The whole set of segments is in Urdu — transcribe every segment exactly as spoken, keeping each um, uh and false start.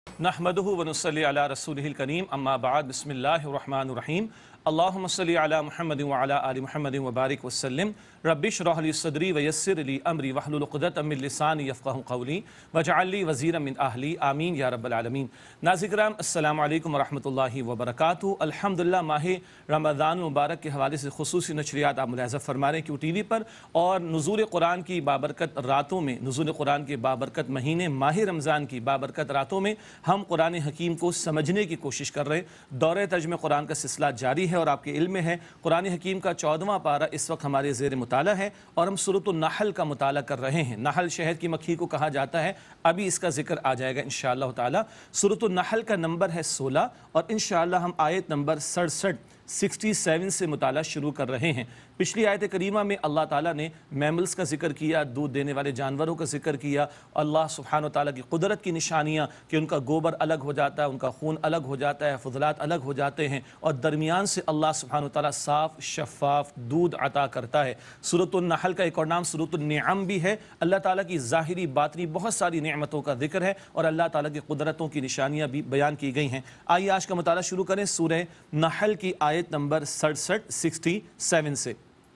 नहमदुहु व नुसल्ली अला रसूलिहिल करीम अम्मा बाद बिस्मिल्लाहिर रहमानिर रहीम अल्लाहुम्मा सल्लि अला मुहम्मदिन व अला आलि मुहम्मदिन व बारिक वसल्लिम रब्बिश्रह ली सदरी व यस्सिर ली अमरी वहलुल उक़दतम मिन लिसानी यफ़क़हू क़ौली वजअल ली वज़ीरम मिन अहली आमीन या रब्बल आलमीन। नाज़रीन किराम अस्सलामु अलैकुम व रहमतुल्लाहि व बरकातुहू। अल्हम्दुलिल्लाह माह रमज़ान मुबारक के हवाले से ख़ुसूसी नशरियात आप मुलाहिज़ा फरमा रहे हैं क्यू टी वी पर, और नुज़ूल कुरान की बाबरकत रातों में, नुज़ूल कुरान के बाबरकत महीने माह रमज़ान की बाबरकत रातों में हम कुरान हकीम को समझने की कोशिश कर रहे हैं। दौरे तर्जुमे कुरान का सिलसिला जारी है और आपके इल्म में है कुरान हकीम का चौदहवां पारा इस वक्त हमारे ज़ेर मुताला है और हम सूरतुन नहल का मुताला कर रहे हैं। नहल शहद की मक्खी को कहा जाता है, अभी इसका जिक्र आ जाएगा इंशाअल्लाह ताला। सूरतुन नहल का नंबर है सोलह और इंशाअल्लाह हम आयत नंबर सड़सठ सिक्सटी सेवन से मुताला शुरू कर रहे हैं। पिछली आयत करीमा में अल्लाह ताला ने मैमल्स का जिक्र किया, दूध देने वाले जानवरों का जिक्र किया, अल्लाह सुब्हानो ताला की कुदरत की निशानियाँ कि उनका गोबर अलग हो जाता है, उनका खून अलग हो जाता है, फजलात अलग हो जाते हैं और दरमियान से अल्लाह सुब्हानो ताला साफ़ शफ़ाफ दूध अता करता है। सूरतुन नहल का एक और नाम सूरतुन निअम भी है। अल्लाह ताला की ज़ाहिरी बातनी बहुत सारी नेमतों का जिक्र है और अल्लाह ताला की कुदरतों की निशानियाँ भी बयान की गई हैं। आइए आज का मुताला शुरू करें सूरह नहल की आयत नंबर सड़सठ सिक्सटी सेवन से।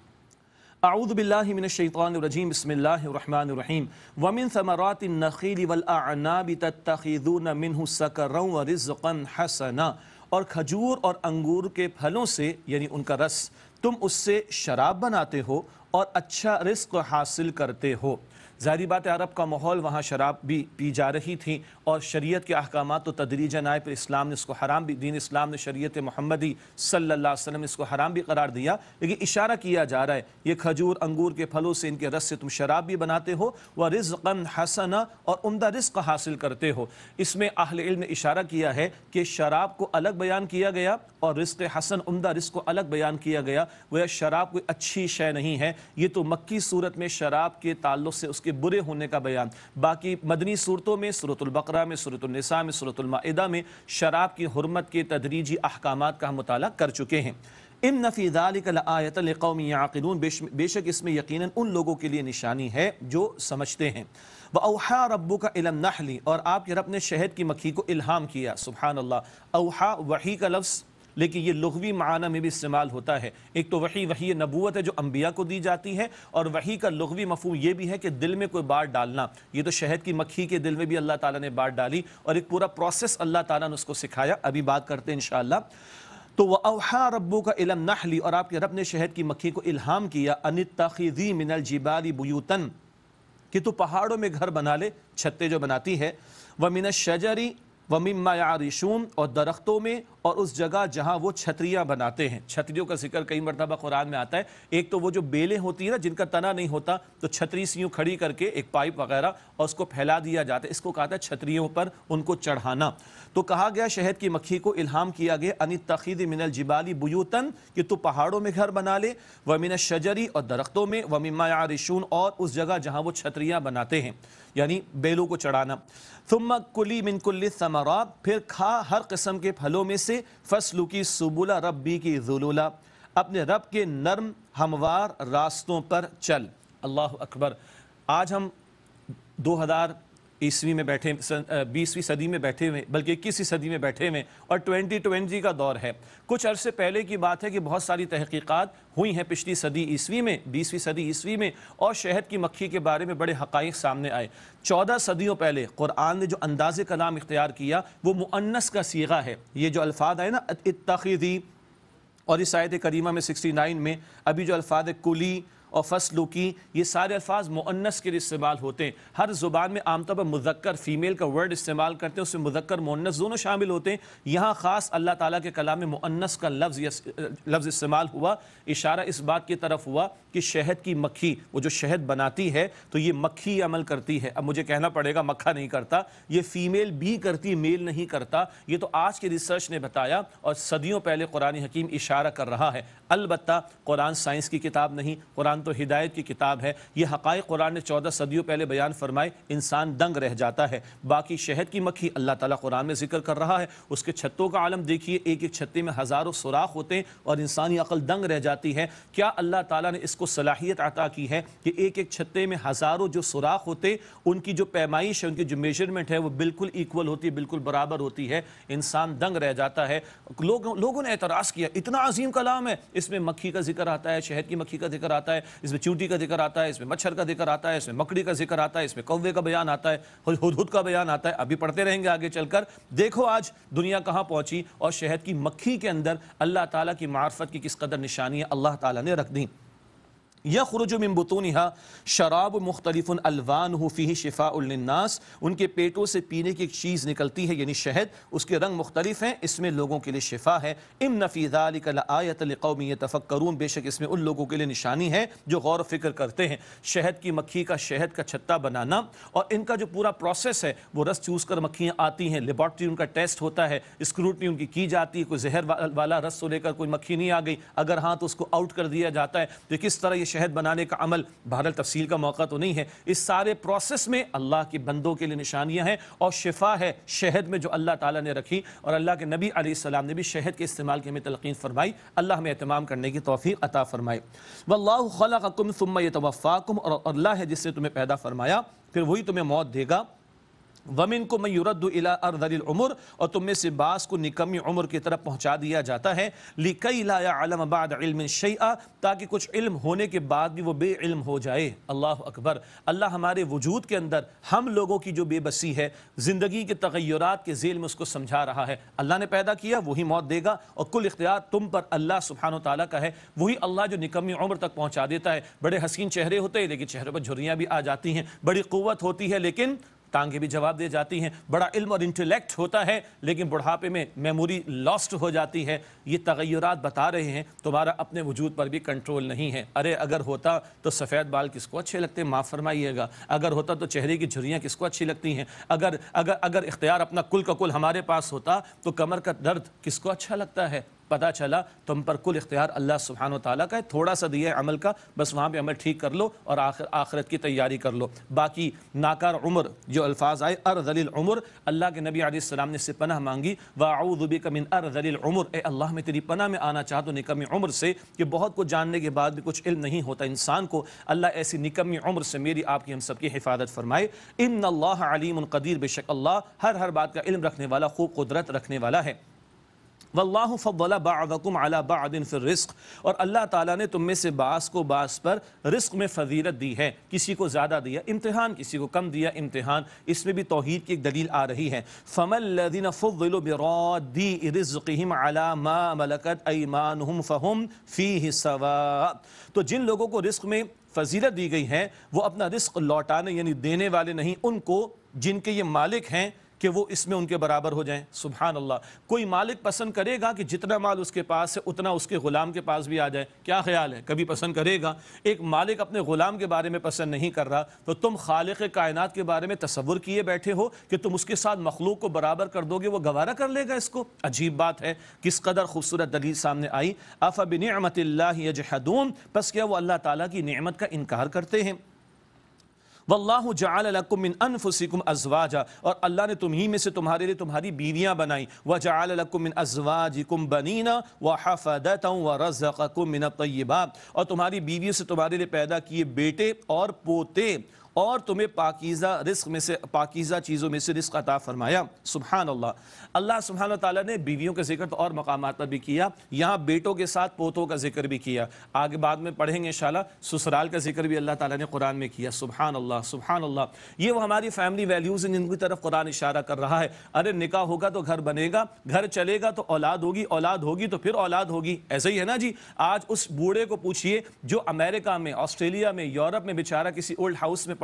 अऊज़ु बिल्लाहि मिनश शैतानिर रजीम बिस्मिल्लाहिर रहमानिर रहीम वमिन समरातिन नखील वल अअनाबि तत्तखिज़ून मिन्हु सकरन व रिज़क़न हसना, और खजूर और अंगूर के फलों से यानी उनका रस तुम उससे शराब बनाते हो और अच्छा रिज़्क़ हासिल करते हो। ज़ाहिरी बात है अरब का माहौल, वहाँ शराब भी पी जा रही थी और शरीयत के अहकामात तो तदरीजन आए, फिर इस्लाम ने इसको हराम भी, दीन इस्लाम ने शरीयत मोहम्मदी सल्लल्लाहु अलैहि वसल्लम ने इसको हराम भी करार दिया। लेकिन इशारा किया जा रहा है ये खजूर अंगूर के फलों से, इनके रस से तुम शराब भी बनाते हो, व रिज़क़न हसना, और उम्दा रिज़्क़ हासिल करते हो। इसमें अहले इल्म ने इशारा किया है कि शराब को अलग बयान किया गया और रिज़्क़ हसन उम्दा रिज़्क़ को अलग बयान किया गया। वह शराब कोई अच्छी शय नहीं है, ये तो मक्की सूरत में शराब के ताल्लुक़ से के बुरे होने का बयान। बाकी मदनी सूरतों में, सूरतुल बकरा में, सूरतुल निसा में, सूरतुल माइदा में शराब की हुर्मत के तदरीजी अहकामात का हम मुताला कर चुके हैं। इन्न फी ज़ालिका लआयतन लिक़ौमिन याक़िलून, बेशक इसमें यकीनन उन लोगों के लिए निशानी है जो समझते हैं। व औहा रब्बुका इलन नहली, और आपके रब ने शहद की मक्खी को इल्हाम किया। सुब्हान अल्लाह। औहा वही का लफ्ज़, लेकिन ये लुग़वी माना में भी इस्तेमाल होता है। एक तो वही वही नबूवत है जो अम्बिया को दी जाती है, और वही का लुग़वी मफ़हूम ये भी है कि दिल में कोई बात डालना। ये तो शहद की मक्खी के दिल में भी अल्लाह ताला ने बात डाली और एक पूरा प्रोसेस अल्लाह ताला ने उसको सिखाया। अभी बात करते हैं इंशाअल्लाह। तो व औहा रब्बुका इलन नहली, और आपके रब ने शहद की मक्खी को इल्हाम किया, अनित्तखिज़ी मिनल जिबाली बुयूतन, कि तू पहाड़ों में घर बना ले, छत्ते जो बनाती है, व मिनश शजरी व मिम्मा यारिशून, और दरख्तों में और उस जगह जहाँ वो छतरियाँ बनाते हैं। छतरियों का जिक्र कई मरतबा कुरान में आता है। एक तो वो जो बेलें होती है ना जिनका तना नहीं होता, तो छतरी सी यूँ खड़ी करके एक पाइप वगैरह और उसको फैला दिया जाता है, इसको कहा था छतरियों पर उनको चढ़ाना। तो कहा गया शहद की मक्खी को इल्हाम किया गया अनित्तखिज़ मिनल जिबाली बुयूतन, कि तू पहाड़ों में घर बना ले, व मिनश शजरी, और दरख्तों में, व मिम्मा यारिशून, और उस जगह जहाँ वो छतरियाँ बनाते हैं यानी बेलों को चढ़ाना। थुम्मा कुली मिन कुल्ली समरात, फिर खा हर किस्म के फलों में से, फसलू की सुबुला रब्बी की ज़ुलुला, अपने रब के नर्म हमवार रास्तों पर चल। अल्लाह अकबर। आज हम दो हज़ार ईस्वी में बैठे, बीसवीं सदी में बैठे हुए, बल्कि इक्कीसवीं सदी में बैठे हुए, और ट्वेंटी ट्वेंटी का दौर है। कुछ अरसे पहले की बात है कि बहुत सारी तहकीकात हुई हैं पिछली सदी ईस्वी में, बीसवीं सदी ईस्वी में, और शहद की मक्खी के बारे में बड़े हक़ाइक़ सामने आए। चौदह सदियों पहले कुरान ने जो अंदाज़े कलाम इख्तियार किया वो मुअन्नस का सीगा है। ये जो अल्फाज है ना इत्तखिज़ी, और इस आयत करीमा में सिक्सटी नाइन में अभी जो अल्फाज कुली और फसलू की, ये सारे अल्फाज मुअन्नस के लिए इस्तेमाल होते हैं। हर ज़ुबान में आमतौर पर मुज़क्कर फीमेल का वर्ड इस्तेमाल करते हैं, उसमें मुज़क्कर मुअन्नस दोनों शामिल होते हैं। यहाँ ख़ास अल्लाह ताला के कलाम में मुअन्नस का लफ्ज़ लफ्ज़ इस्तेमाल हुआ। इशारा इस बात की तरफ हुआ कि शहद की मक्खी, वो जो शहद बनाती है तो ये मक्खी अमल करती है। अब मुझे कहना पड़ेगा मक्खा नहीं करता, ये फ़ीमेल भी करती, मेल नहीं करता। ये तो आज की रिसर्च ने बताया और सदियों पहले कुरान हकीम इशारा कर रहा है। अलबत्ता कुरान साइंस की किताब नहीं, कुरान قرآن تو ہدایت کی کتاب ہے، یہ حقائق قرآن نے چودہ صدیوں پہلے بیان فرمائے، انسان دنگ رہ جاتا ہے۔ باقی شہد کی مکھی اللہ تعالیٰ قرآن میں ذکر کر رہا ہے، اس کے چھتوں کا عالم دیکھیے، ایک ایک چھتے میں ہزاروں سوراخ ہوتے ہیں اور انسانی عقل دنگ رہ جاتی ہے۔ کیا اللہ تعالیٰ نے اس کو صلاحیت عطا کی ہے کہ ایک ایک چھتے میں ہزاروں جو سوراخ ہوتے، ان کی جو پیمائش ہے، ان کی جو میجرمنٹ ہے وہ بالکل ایکول ہوتی ہے، بالکل برابر ہوتی ہے، انسان دنگ رہ جاتا ہے۔ لوگوں لوگوں نے اعتراض کیا، اتنا عظیم کلام ہے، اس میں مکھی کا ذکر آتا ہے، شہد کی مکھی کا ذکر آتا ہے، اس میں چونٹی کا ذکر آتا ہے، اس میں مچھر کا ذکر آتا ہے، اس میں مکڑی کا ذکر آتا ہے، اس میں کوے کا بیان آتا ہے، ہدہد کا بیان آتا ہے۔ ابھی پڑھتے رہیں گے آگے چل کر، دیکھو آج دنیا کہاں پہنچی اور شہد کی مکھی کے اندر اللہ تعالیٰ کی معرفت کی کس قدر نشانیاں اللہ تعالیٰ نے رکھ دیں۔ یخرج من بطونها شراب مختلف الوانہ فیہ شفاء للناس، ان کے پیٹوں سے پینے کی ایک چیز نکلتی ہے یعنی شہد، اس کے رنگ مختلف ہیں، اس میں لوگوں کے لیے شفا ہے۔ ان فی ذلک لآیۃ لقوم یتفکرون، بے شک اس میں ان لوگوں کے لیے نشانی ہے جو غور و فکر کرتے ہیں۔ شہد کی مکھی کا شہد کا چھتا بنانا اور ان کا جو پورا پروسیس ہے، وہ رس چوس کر مکھیاں آتی ہیں، لیبارٹری ان کا ٹیسٹ ہوتا ہے، اسکروٹنی ان کی کی جاتی ہے، کوئی زہر والا رس کو لے کر کوئی مکھی نہیں آ گئی، اگر ہاں تو اس کو آؤٹ کر دیا جاتا ہے۔ تو کس طرح یہ شہد بنانے کا عمل، بہرحال تفصیل کا موقع تو نہیں ہے، اس سارے پروسیس میں اللہ کے بندوں کے لیے نشانیاں ہیں اور شفا ہے شہد میں جو اللہ تعالیٰ نے رکھی، اور اللہ کے نبی علیہ السلام نے بھی شہد کے استعمال کی ہمیں تلقین فرمائی۔ اللہ ہمیں اہتمام کرنے کی توفیق عطا فرمائے۔ واللہ خلقکم ثم یتوفاکم، اور اللہ ہے جس نے تمہیں پیدا فرمایا پھر وہی تمہیں موت دے گا۔ وَمِنْكُمْ مَنْ يُرَدُّ إِلَىٰ أَرْذَلِ الْعُمُرِ، اور تم میں سے بعض کو نکمی عمر کی طرف پہنچا دیا جاتا ہے، لِكَيْ لَا يَعْلَمَ بَعْدَ عِلْمٍ شَيْئًا، تاکہ کچھ علم ہونے کے بعد بھی وہ بے علم ہو جائے۔ اللہ اکبر! اللہ ہمارے وجود کے اندر ہم لوگوں کی جو بے بسی ہے، زندگی کے تغیرات کے ذیل میں اس کو سمجھا رہا ہے۔ اللہ نے پیدا کیا، وہی موت دے گا، اور کل اختیار تم پر اللہ سبحانہ وتعالیٰ کا ہے۔ وہی اللہ جو نکمی عمر تک پہنچا دیتا ہے۔ بڑے حسین چہرے ہوتے ہیں لیکن چہروں پر جھریاں بھی آ جاتی ہیں، بڑی قوت ہوتی ہے لیکن ٹانگیں بھی جواب دے جاتی ہیں، بڑا علم اور انٹلیکٹ ہوتا ہے لیکن بڑھاپے میں میموری لاسٹ ہو جاتی ہے۔ یہ تغیرات بتا رہے ہیں تمہارا اپنے وجود پر بھی کنٹرول نہیں ہے۔ ارے اگر ہوتا تو سفید بال کس کو اچھے لگتے، معاف فرمائیے گا، اگر ہوتا تو چہرے کی جھریاں کس کو اچھی لگتی ہیں، اگر اگر اگر اختیار اپنا کل کا کل ہمارے پاس ہوتا تو کمر کا درد کس کو اچھا لگتا ہے۔ پتہ چلا تم پر کل اختیار اللہ سبحانہ وتعالیٰ کا ہے، تھوڑا سا دیا ہے عمل کا، بس وہاں پہ عمل ٹھیک کر لو اور آخر آخرت کی تیاری کر لو۔ باقی ناکار عمر جو الفاظ آئے، ارذل العمر، اللہ کے نبی علیہ السلام نے اس سے پناہ مانگی، وَأَعُوذُ بِكَ مِنْ أَرْذَلِ الْعُمُرِ، اے اللہ میں تیری پناہ میں آنا چاہتا ہوں نکمی عمر سے، کہ بہت کچھ جاننے کے بعد بھی کچھ علم نہیں ہوتا انسان کو۔ اللہ ایسی نکمی عمر سے میری آپ کی ہم سب کی حفاظت فرمائے۔ ان اللہ علیم قدیر، بے شک اللہ ہر ہر بات کا علم رکھنے والا، خوب قدرت رکھنے والا ہے۔ واللہ فضل بعضکم علی بعض فی الرزق، اور اللہ تعالیٰ نے تم میں سے بعض کو بعض پر رزق میں فضیلت دی ہے، کسی کو زیادہ دیا امتحان، کسی کو کم دیا امتحان، اس میں بھی توحید کی ایک دلیل آ رہی ہے۔ فَمَا الَّذِينَ فُضِّلُوا بِرَادِّ رِزْقِهِمْ عَلَى مَا مَلَكَتْ أَيْمَانُهُمْ فَهُمْ فِيهِ سَوَاءٌ، تو جن لوگوں کو رزق میں فضیلت دی گئی ہے وہ اپنا رزق لوٹانے یعنی دینے والے نہیں، ان کو جن کے یہ مالک ہیں کہ وہ اس میں ان کے برابر ہو جائیں۔ سبحان اللہ! کوئی مالک پسند کرے گا کہ جتنا مال اس کے پاس ہے اتنا اس کے غلام کے پاس بھی آ جائے؟ کیا خیال ہے، کبھی پسند کرے گا؟ ایک مالک اپنے غلام کے بارے میں پسند نہیں کر رہا تو تم خالق کائنات کے بارے میں تصور کیے بیٹھے ہو کہ تم اس کے ساتھ مخلوق کو برابر کر دو گے، وہ گوارا کر لے گا اس کو؟ عجیب بات ہے، کس قدر خوبصورت دلیل سامنے آئی۔ افبنعمت اللہ یجحدون، پس کیا وہ اللہ تعالیٰ کی نعمت کا انکار کرتے ہیں۔ واللہ جعل لکم من انفسکم ازواجا، اور اللہ نے تمہیں میں سے تمہارے لیے تمہاری بیویاں بنائیں، وجعل لکم من ازواجکم بنین وحفدۃ ورزقکم من الطیبات، اور تمہاری بیویوں سے تمہارے لیے پیدا کیے بیٹے اور پوتے، اور تمہیں پاکیزہ رزق میں سے پاکیزہ چیزوں میں سے رزق عطا فرمایا۔ سبحان اللہ! اللہ سبحانہ تعالیٰ نے بیویوں کا ذکر تو اور مقامات پر بھی کیا، یہاں بیٹوں کے ساتھ پوتوں کا ذکر بھی کیا، آگے بعد میں پڑھیں گے انشاءاللہ سسرال کا ذکر بھی اللہ تعالیٰ نے قرآن میں کیا۔ سبحان اللہ! سبحان اللہ! یہ وہ ہماری فیملی ویلیوز ہیں جن کی طرف قرآن اشارہ کر رہا ہے۔ ارے نکاح ہوگا تو گھر بنے گا، گھر چلے گا تو اولاد ہوگی، اولاد ہوگی تو پھر اولاد ہوگی، ایسا ہی ہے نا جی۔ آج اس بوڑھے کو پوچھئے جو امریکہ میں، آسٹریلیا میں، یورپ میں بیچارہ کسی اولڈ ہاؤس میں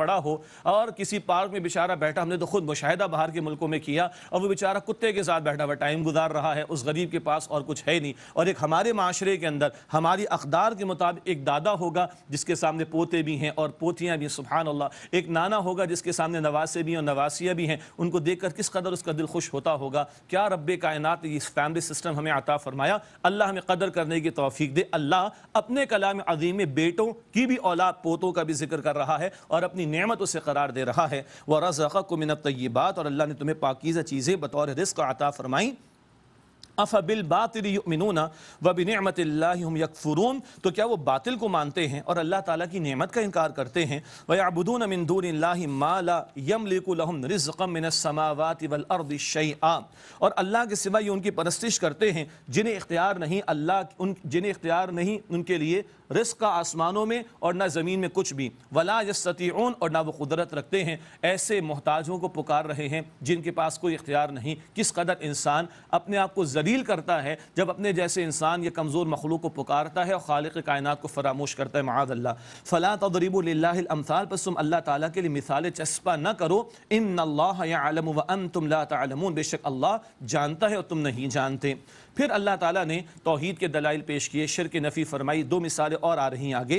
پڑا ہو اور کسی پارک میں بیچارہ بیٹھا، ہم نے تو خود مشاہدہ باہر کے ملکوں میں کیا، اور وہ بیچارہ کتے کے ساتھ بیٹھا ہوا ٹائم گزار رہا ہے، اس غریب کے پاس اور کچھ ہے نہیں، اور ایک ہمارے معاشرے کے اندر ہماری اقدار کے مطابق ایک دادا ہوگا جس کے سامنے پوتے بھی ہیں اور پوتیاں بھی، سبحان اللہ، ایک نانا ہوگا جس کے سامنے نواسے بھی اور نواسیاں بھی ہیں، ان کو دیکھ کر کس قدر اس کا دل خوش ہوتا ہوگا۔ کیا رب کائنات نے اس فیملی سسٹم ہمیں عطا فرمایا، اللہ ہمیں قدر کرنے کی توفیق دے۔ اللہ اپنے کلام عظیم میں بیٹوں کی بھی اولاد پوتوں کا بھی ذکر کر رہا ہے اور اپنی نعمتوں سے قرار دے رہا ہے۔ وَرَزَقَكُم مِّنَ الطَّيِّبَاتِ، اور اللہ نے تمہیں پاکیزہ چیزیں بطور رزق عطا فرمائیں۔ أَفَبِالْبَاطِلِ يُؤْمِنُونَ وَبِنِعْمَةِ اللَّهِ هُمْ يَكْفُرُونَ، تو کیا وہ باطل کو مانتے ہیں اور اللہ تعالیٰ کی نعمت کا انکار کرتے ہیں؟ وَيَعْبُدُونَ مِن دُونِ اللَّهِ مَا لَا يَمْلِكُ لَهُمْ رِزْقًا مِنَ السَّمَاوَاتِ وَالْأَرْضِ شَيْئًا، اور اللہ کے سوا یہ ان کی پرستش کرتے ہیں جنہیں اختیار نہیں اللہ ان جنہیں اختیار نہیں ان کے لیے رزق کا آسمانوں میں اور نہ زمین میں کچھ بھی، ولا یستطیعون، اور نہ وہ قدرت رکھتے ہیں۔ ایسے محتاجوں کو پکار رہے ہیں جن کے پاس کوئی اختیار نہیں۔ کس قدر انسان اپنے آپ کو ذلیل کرتا ہے جب اپنے جیسے انسان یہ کمزور مخلوق کو پکارتا ہے اور خالق کائنات کو فراموش کرتا ہے، معاذ اللہ۔ فلا تضربوا للہ الامثال، پس تم اللہ تعالیٰ کے لیے مثالیں چسپاں نہ کرو۔ ان اللہ یعلم وانتم لا تعلمون، بے شک اللہ جانتا ہے اور تم نہیں جانتے۔ پھر اللہ تعالیٰ نے توحید کے دلائل پیش کیے، شرک نفی فرمائی، دو مثالیں اور آ رہی ہیں آگے۔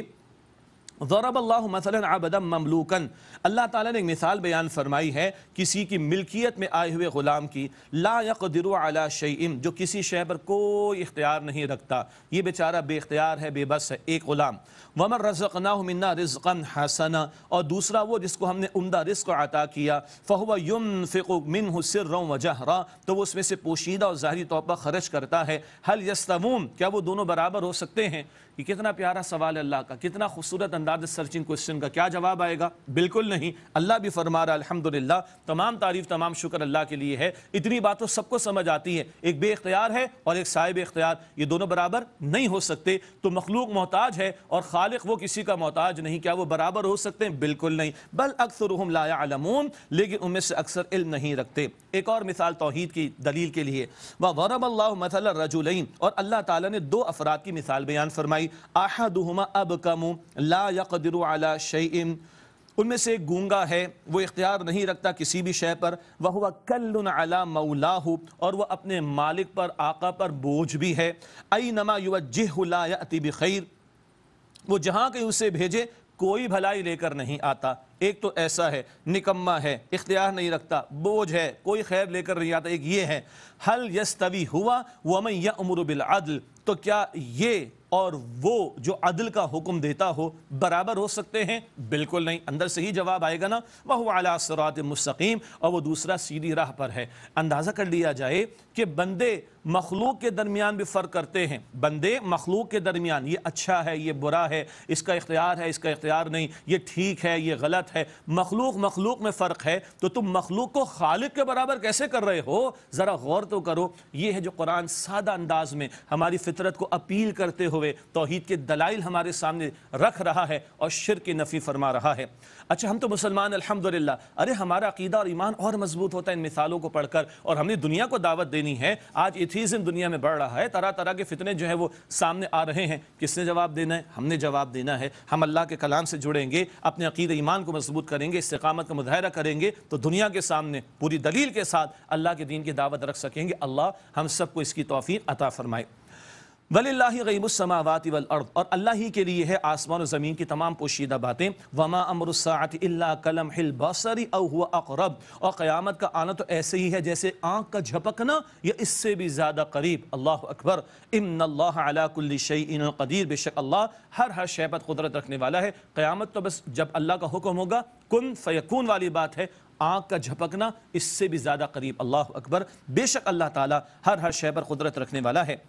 ضرب اللہ مثلا عبدا مملوکا، اللہ تعالیٰ نے ایک مثال بیان فرمائی ہے کسی کی ملکیت میں آئے ہوئے غلام کی، لا يقدر علی شیء، جو کسی شے پر کوئی اختیار نہیں رکھتا، یہ بیچارہ بے اختیار ہے، بے بس ہے، ایک غلام۔ ومن رزقناہ منا رزقا حسنا، اور دوسرا وہ جس کو ہم نے عمدہ رزق عطا کیا، فہو ينفق منہ سرا وجہرا، تو وہ اس میں سے پوشیدہ اور ظاہری طور پر خرچ کرتا ہے۔ هل يستوون، کیا وہ دونوں برابر ہو سکتے ہیں؟ یہ کتنا پیارا سوال ہے اللہ کا، کتنا خوبصورت انداز سرچنگ کوشچن کا، کیا جواب آئے گا؟ بالکل نہیں۔ اللہ بھی فرما رہا الحمدللہ، تمام تعریف تمام شکر اللہ کے لیے ہے، اتنی بات تو سب کو سمجھ آتی ہے، ایک بے اختیار ہے اور ایک صاحب اختیار، یہ دونوں برابر نہیں ہو سکتے۔ تو مخلوق محتاج ہے اور خالق وہ کسی کا محتاج نہیں، کیا وہ برابر ہو سکتے ہیں؟ بالکل نہیں۔ بل اکثرهم لا يعلمون، لیکن ان میں سے اکثر علم نہیں رکھتے۔ ایک اور مثال توحید کی دلیل کے لیے، وَضَرَبَ اللَّهُ مَثَلَ الرَّجُلَيْنِ، اور اللہ تعالیٰ نے دو افراد کی مثال بیان فرمائی، احدهما ابکم لا يقدر على شیء، ان میں سے ایک گونگا ہے، وہ اختیار نہیں رکھتا کسی بھی شے پر، وَهُوَ كَلٌّ عَلَى مَوْلَاهُ، اور وہ اپنے مالک پر، آقا پر بوجھ بھی ہے، أَيْنَمَا يُوَجِّهُ لَا يَأْتِ بِخَيْرٍ، وہ جہاں کہیں اسے بھیجے کوئی بھلائی لے کر نہیں آتا۔ ایک تو ایسا ہے، نکما ہے، اختیار نہیں رکھتا، بوجھ ہے، کوئی خیر لے کر نہیں آتا۔ ایک یہ ہے، هل يستوي هو ومن يأمر بالعدل، تو کیا یہ اور وہ جو عدل کا حکم دیتا ہو برابر ہو سکتے ہیں؟ بالکل نہیں۔ اندر سے ہی جواب آئے گا نا، وَهُوَ عَلَى صِرَاطٍ مستقیم، اور وہ دوسرا سیدھی راہ پر ہے۔ اندازہ کر لیا جائے کہ بندے مخلوق کے درمیان بھی فرق کرتے ہیں، بندے مخلوق کے درمیان، یہ اچھا ہے، یہ برا ہے، اس کا اختیار ہے، اس کا اختیار نہیں، یہ ٹھیک ہے، یہ غلط ہے، مخلوق مخلوق میں فرق ہے، تو تم مخلوق کو خالق کے برابر کیسے کر رہے ہو؟ ذرا غور تو کرو۔ یہ ہے جو قرآن سادہ انداز میں ہماری فطرت کو اپیل کرتے ہوئے توحید کے دلائل ہمارے سامنے رکھ رہا ہے اور شرک کی نفی فرما رہا ہے۔ اچھا ہم تو مسلمان الحمدللہ، ارے ہمارا عقیدہ اور ایمان اور مضبوط ہوتا ہے ان مثالوں کو پڑھ کر، اور ہم نے دنیا کو دعوت دینی ہے۔ آج ایتھیزم دنیا میں بڑھ رہا ہے، طرح طرح کے فتنے جو ہیں وہ سامنے آ رہے ہیں، کس نے جواب دینا ہے؟ ہم نے جواب دینا ہے۔ ہم اللہ کے کلام سے جڑیں گے، اپنے عقیدہ ایمان کو مضبوط کریں گے، استقامت کا مظاہرہ کریں گے، تو دنیا کے سامنے پوری دلیل کے ساتھ اللہ کے دین کی دعوت رکھ سکیں گے۔ اللہ ہم سب کو اس کی توفیق عطا فرمائے۔ وَلِلَّهِ غَيْبُ السَّمَاوَاتِ وَالْأَرْضِ، اور اللہ ہی کے لیے ہے آسمان و زمین کی تمام پوشیدہ باتیں۔ وَمَا أَمْرُ السَّاعَةِ إِلَّا كَلَمْحِ الْبَصَرِ أَوْ هُوَ أَقْرَبُ، اور قیامت کا آنا تو ایسے ہی ہے جیسے آنکھ کا جھپکنا یا اس سے بھی زیادہ قریب۔ اللہ اکبر۔ إِنَّ اللَّهَ عَلَى كُلِّ شَيْءٍ قَدِيرٌ، بے شک اللہ ہر ہر شے پر قدرت رکھنے والا ہے۔ قیامت تو بس جب اللہ کا حکم ہوگا کن فیکون والی بات ہے، آنکھ کا جھپکنا اس سے بھی زیادہ قریب۔ اللہ اکبر۔ بے شک اللہ تعالیٰ ہر ہر شے پر قدرت رکھنے والا ہے۔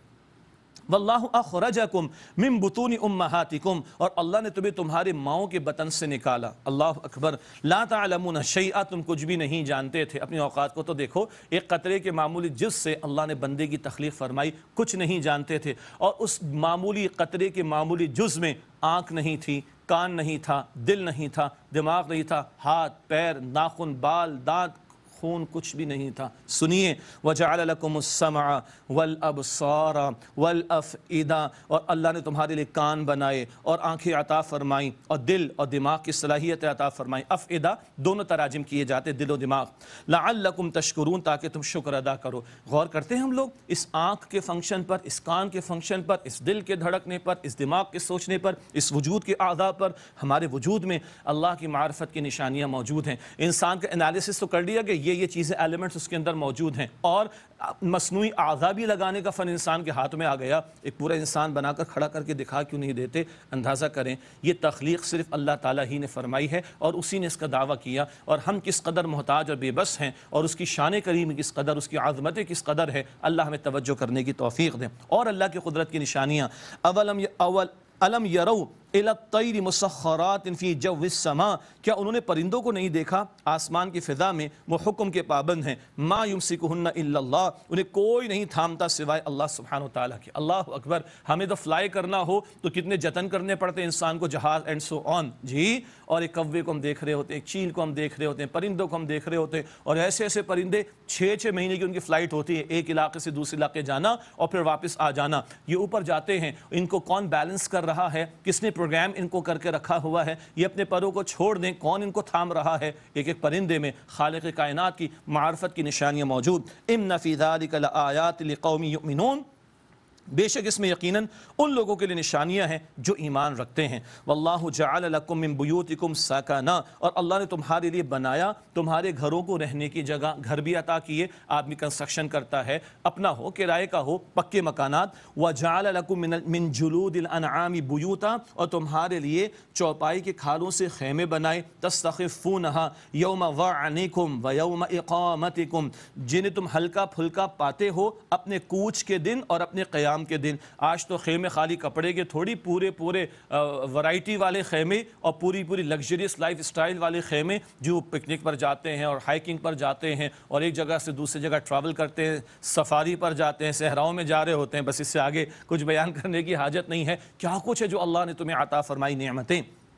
واللہ اخرجکم من بطون امہاتکم، اور اللہ نے تمہیں تمہارے ماؤں کے بطن سے نکالا۔ اللہ اکبر۔ لا تعلمون شیئا، تم کچھ بھی نہیں جانتے تھے۔ اپنی اوقات کو تو دیکھو، ایک قطرے کے معمولی جز سے اللہ نے بندے کی تخلیق فرمائی، کچھ نہیں جانتے تھے، اور اس معمولی قطرے کے معمولی جز میں آنکھ نہیں تھی، کان نہیں تھا، دل نہیں تھا، دماغ نہیں تھا، ہاتھ، پیر، ناخن، بال، دانت، خون کچھ بھی نہیں تھا۔ سنیے وَجَعَلَ لَكُمُ السَّمْعَ وَالْأَبْصَارَ وَالْأَفْئِدَةَ، اور اللہ نے تمہارے لیے کان بنائے اور آنکھیں عطا فرمائیں اور دل اور دماغ کی صلاحیت عطا فرمائیں۔ افئدہ دونوں تراجم کیے جاتے، دل و دماغ۔ لَعَلَّكُمْ تَشْكُرُونَ، تاکہ تم شکر ادا کرو۔ غور کرتے ہیں ہم لوگ اس آنکھ کے فنکشن پر، اس کان کے فنکشن پر، اس دل کے دھڑکنے پر، اس دماغ کے سوچنے پر، اس وجود کے اعضاء پر۔ ہمارے وجود میں اللہ کی معرفت کی نشانیاں موجود ہیں۔ انسان کا انالیسس تو کر لیا کہ یہ یہ چیزیں ایلیمنٹس اس کے اندر موجود ہیں، اور مصنوعی اعضاء بھی لگانے کا فن انسان کے ہاتھ میں آ گیا۔ ایک پورا انسان بنا کر کھڑا کر کے دکھا کیوں نہیں دیتے؟ اندازہ کریں یہ تخلیق صرف اللہ تعالیٰ ہی نے فرمائی ہے اور اسی نے اس کا دعویٰ کیا، اور ہم کس قدر محتاج اور بے بس ہیں، اور اس کی شان کریم کس قدر، اس کی عظمت کس قدر ہے۔ اللہ ہمیں توجہ کرنے کی توفیق دے۔ اور اللہ کی قدرت کی نشانیاں، اولم اول الم یروا الی الطیر مسخرات فی جو السماء، کیا انہوں نے پرندوں کو نہیں دیکھا آسمان کی فضا میں، وہ حکم کے پابند ہیں۔ ما یمسکہن الا اللہ، انہیں کوئی نہیں تھامتا سوائے اللہ سبحانہ وتعالیٰ کے۔ اللہ اکبر۔ ہمیں تو فلائی کرنا ہو تو کتنے جتن کرنے پڑتے ہیں انسان کو، جہاز اینڈ سو آن جی، اور ایک کوے کو ہم دیکھ رہے ہوتے ہیں، ایک چیل کو ہم دیکھ رہے ہوتے ہیں، پرندوں کو ہم دیکھ رہے ہوتے ہیں، اور ایسے ایسے پرندے چھ چھ مہینے کی ان کی فلائٹ ہوتی ہے، ایک علاقے سے دوسرے علاقے جانا اور پھر واپس آ جانا۔ یہ اوپر جاتے ہیں، ان کو کون بیلنس کر رہا ہے، کس نے پروگرام ان کو کر کے رکھا ہوا ہے، یہ اپنے پروں کو چھوڑ دیں، کون ان کو تھام رہا ہے؟ ایک ایک پرندے میں خالق کائنات کی معرفت کی نشانیاں موجود۔ ان فی ذلک لآیات لقوم یؤمنون، بے شک اس میں یقیناً ان لوگوں کے لیے نشانیاں ہیں جو ایمان رکھتے ہیں۔ واللہ جعل لکم من بیوتکم سکنا، اور اللہ نے تمہارے لیے بنایا تمہارے گھروں کو رہنے کی جگہ، گھر بھی عطا کیے۔ آدمی کنسٹرکشن کرتا ہے، اپنا ہو کرائے کا ہو، پکے مکانات۔ وجعل لکم من من جلود الانعام بیوتا، اور تمہارے لیے چوپائی کے کھالوں سے خیمے بنائے۔ تستخفونہا یوم ظعنکم ویوم اقامتکم، جنہیں تم ہلکا پھلکا پاتے ہو اپنے کوچ کے دن اور اپنے قیام کے دن۔ آج تو خیمے خالی کپڑے کے تھوڑی، پورے پورے ورائٹی والے خیمے اور پوری پوری لگژریس لائف سٹائل والے خیمے، جو پکنک پر جاتے ہیں اور ہائکنگ پر جاتے ہیں اور ایک جگہ سے دوسری جگہ ٹریول کرتے ہیں، سفاری پر جاتے ہیں، صحراؤں میں جا رہے ہوتے ہیں۔ بس اس سے آگے کچھ بیان کرنے کی حاجت نہیں ہے، کیا کچھ ہے جو اللہ نے تمہیں عطا فرمائی نعمتیں،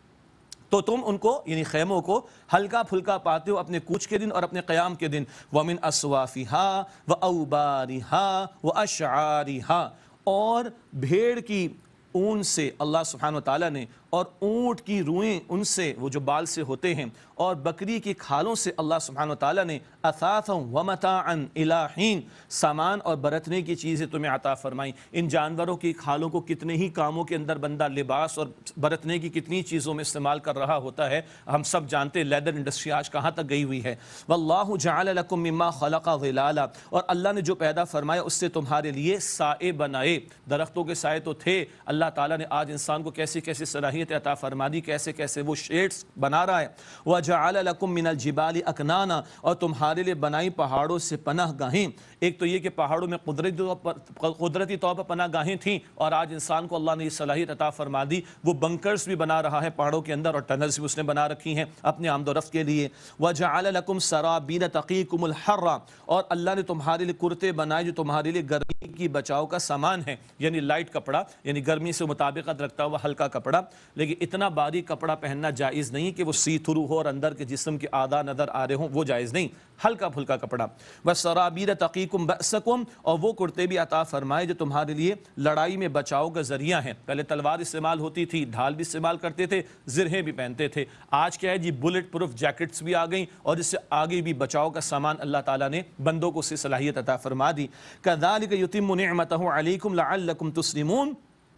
تو تم ان کو یعنی خیموں کو ہلکا پھلکا پاتے ہو اپنے کوچ کے دن اور اپنے قیام کے دن۔ وَمِنْ أَصْوَافِهَا وَأَوْبَارِهَا وَأَشْعَارِهَا، اور بھیڑ کی اون سے اللہ سبحانہ وتعالیٰ نے، اور اونٹ کی روئیں ان سے، وہ جو بال سے ہوتے ہیں، اور بکری کی کھالوں سے اللہ سبحانہ وتعالیٰ نے اثاثا ومتاعا الی حین، سامان اور برتنے کی چیزیں تمہیں عطا فرمائیں۔ ان جانوروں کی کھالوں کو کتنے ہی کاموں کے اندر بندہ لباس اور برتنے کی کتنی چیزوں میں استعمال کر رہا ہوتا ہے، ہم سب جانتے ہیں لیدر انڈسٹری آج کہاں تک گئی ہوئی ہے۔ واللہ جعل لکم مما خلق ظلالا، اور اللہ نے جو پیدا فرمایا اس سے تمہارے لیے سائے بنائے۔ درختوں کے سائے تو تھے، اللہ تعالیٰ نے آج انسان کو کیسی کیسی صلاحیت عطا فرما دی، کیسے کیسے وہ شیڈز بنا رہا ہے۔ وَجَعَلَ لَكُم مِّنَ الْجِبَالِ أَكْنَانًا، اور تمہارے لیے بنائی پہاڑوں سے پناہ گاہیں۔ ایک تو یہ کہ پہاڑوں میں قدرتی طور پر قدرتی طور پر پناہ گاہیں تھیں، اور آج انسان کو اللہ نے یہ صلاحیت عطا فرما دی، وہ بنکرز بھی بنا رہا ہے پہاڑوں کے اندر، اور ٹنلز بھی اس نے بنا رکھی ہیں اپنے آمد و رفت کے لیے۔ وَجَعَلَ لَكُمْ سَرَابِيلَ تَقِيكُمُ الْحَرَّ، اور اللہ نے تمہارے لیے کرتے بنائے جو تمہارے لیے گرمی کی بچاؤ کا سامان ہے، یعنی لائٹ کپڑا، یعنی گرمی سے مطابقت رکھتا ہوا ہلکا کپڑا۔ لیکن اتنا باریک کپڑا پہننا جائز نہیں کہ وہ سی تھرو ہو اور اندر کے جسم کے اعضاء نظر آ رہے ہوں، وہ جائز نہیں، ہلکا پھلکا کپڑا۔ وَسَرَابِيلَ تَقِيكُمْ بَأْسَكُمْ، اور وہ کرتے بھی عطا فرمائے جو تمہارے لیے لڑائی میں بچاؤ کا ذریعہ ہیں۔ پہلے تلوار استعمال ہوتی تھی، ڈھال بھی استعمال کرتے تھے، زرہیں بھی پہنتے تھے۔ آج کیا ہے جی، بلٹ پروف جیکٹس بھی آ گئیں، اور اس سے آگے بھی بچاؤ کا سامان اللہ تعالیٰ نے بندوں کو اس سے صلاحیت عطا فرما دی۔ كَذَلِكَ يُتِمُّ نِعْمَتَهُ عَلَيْكُمْ لَعَلَّكُمْ تُسْلِمُونَ،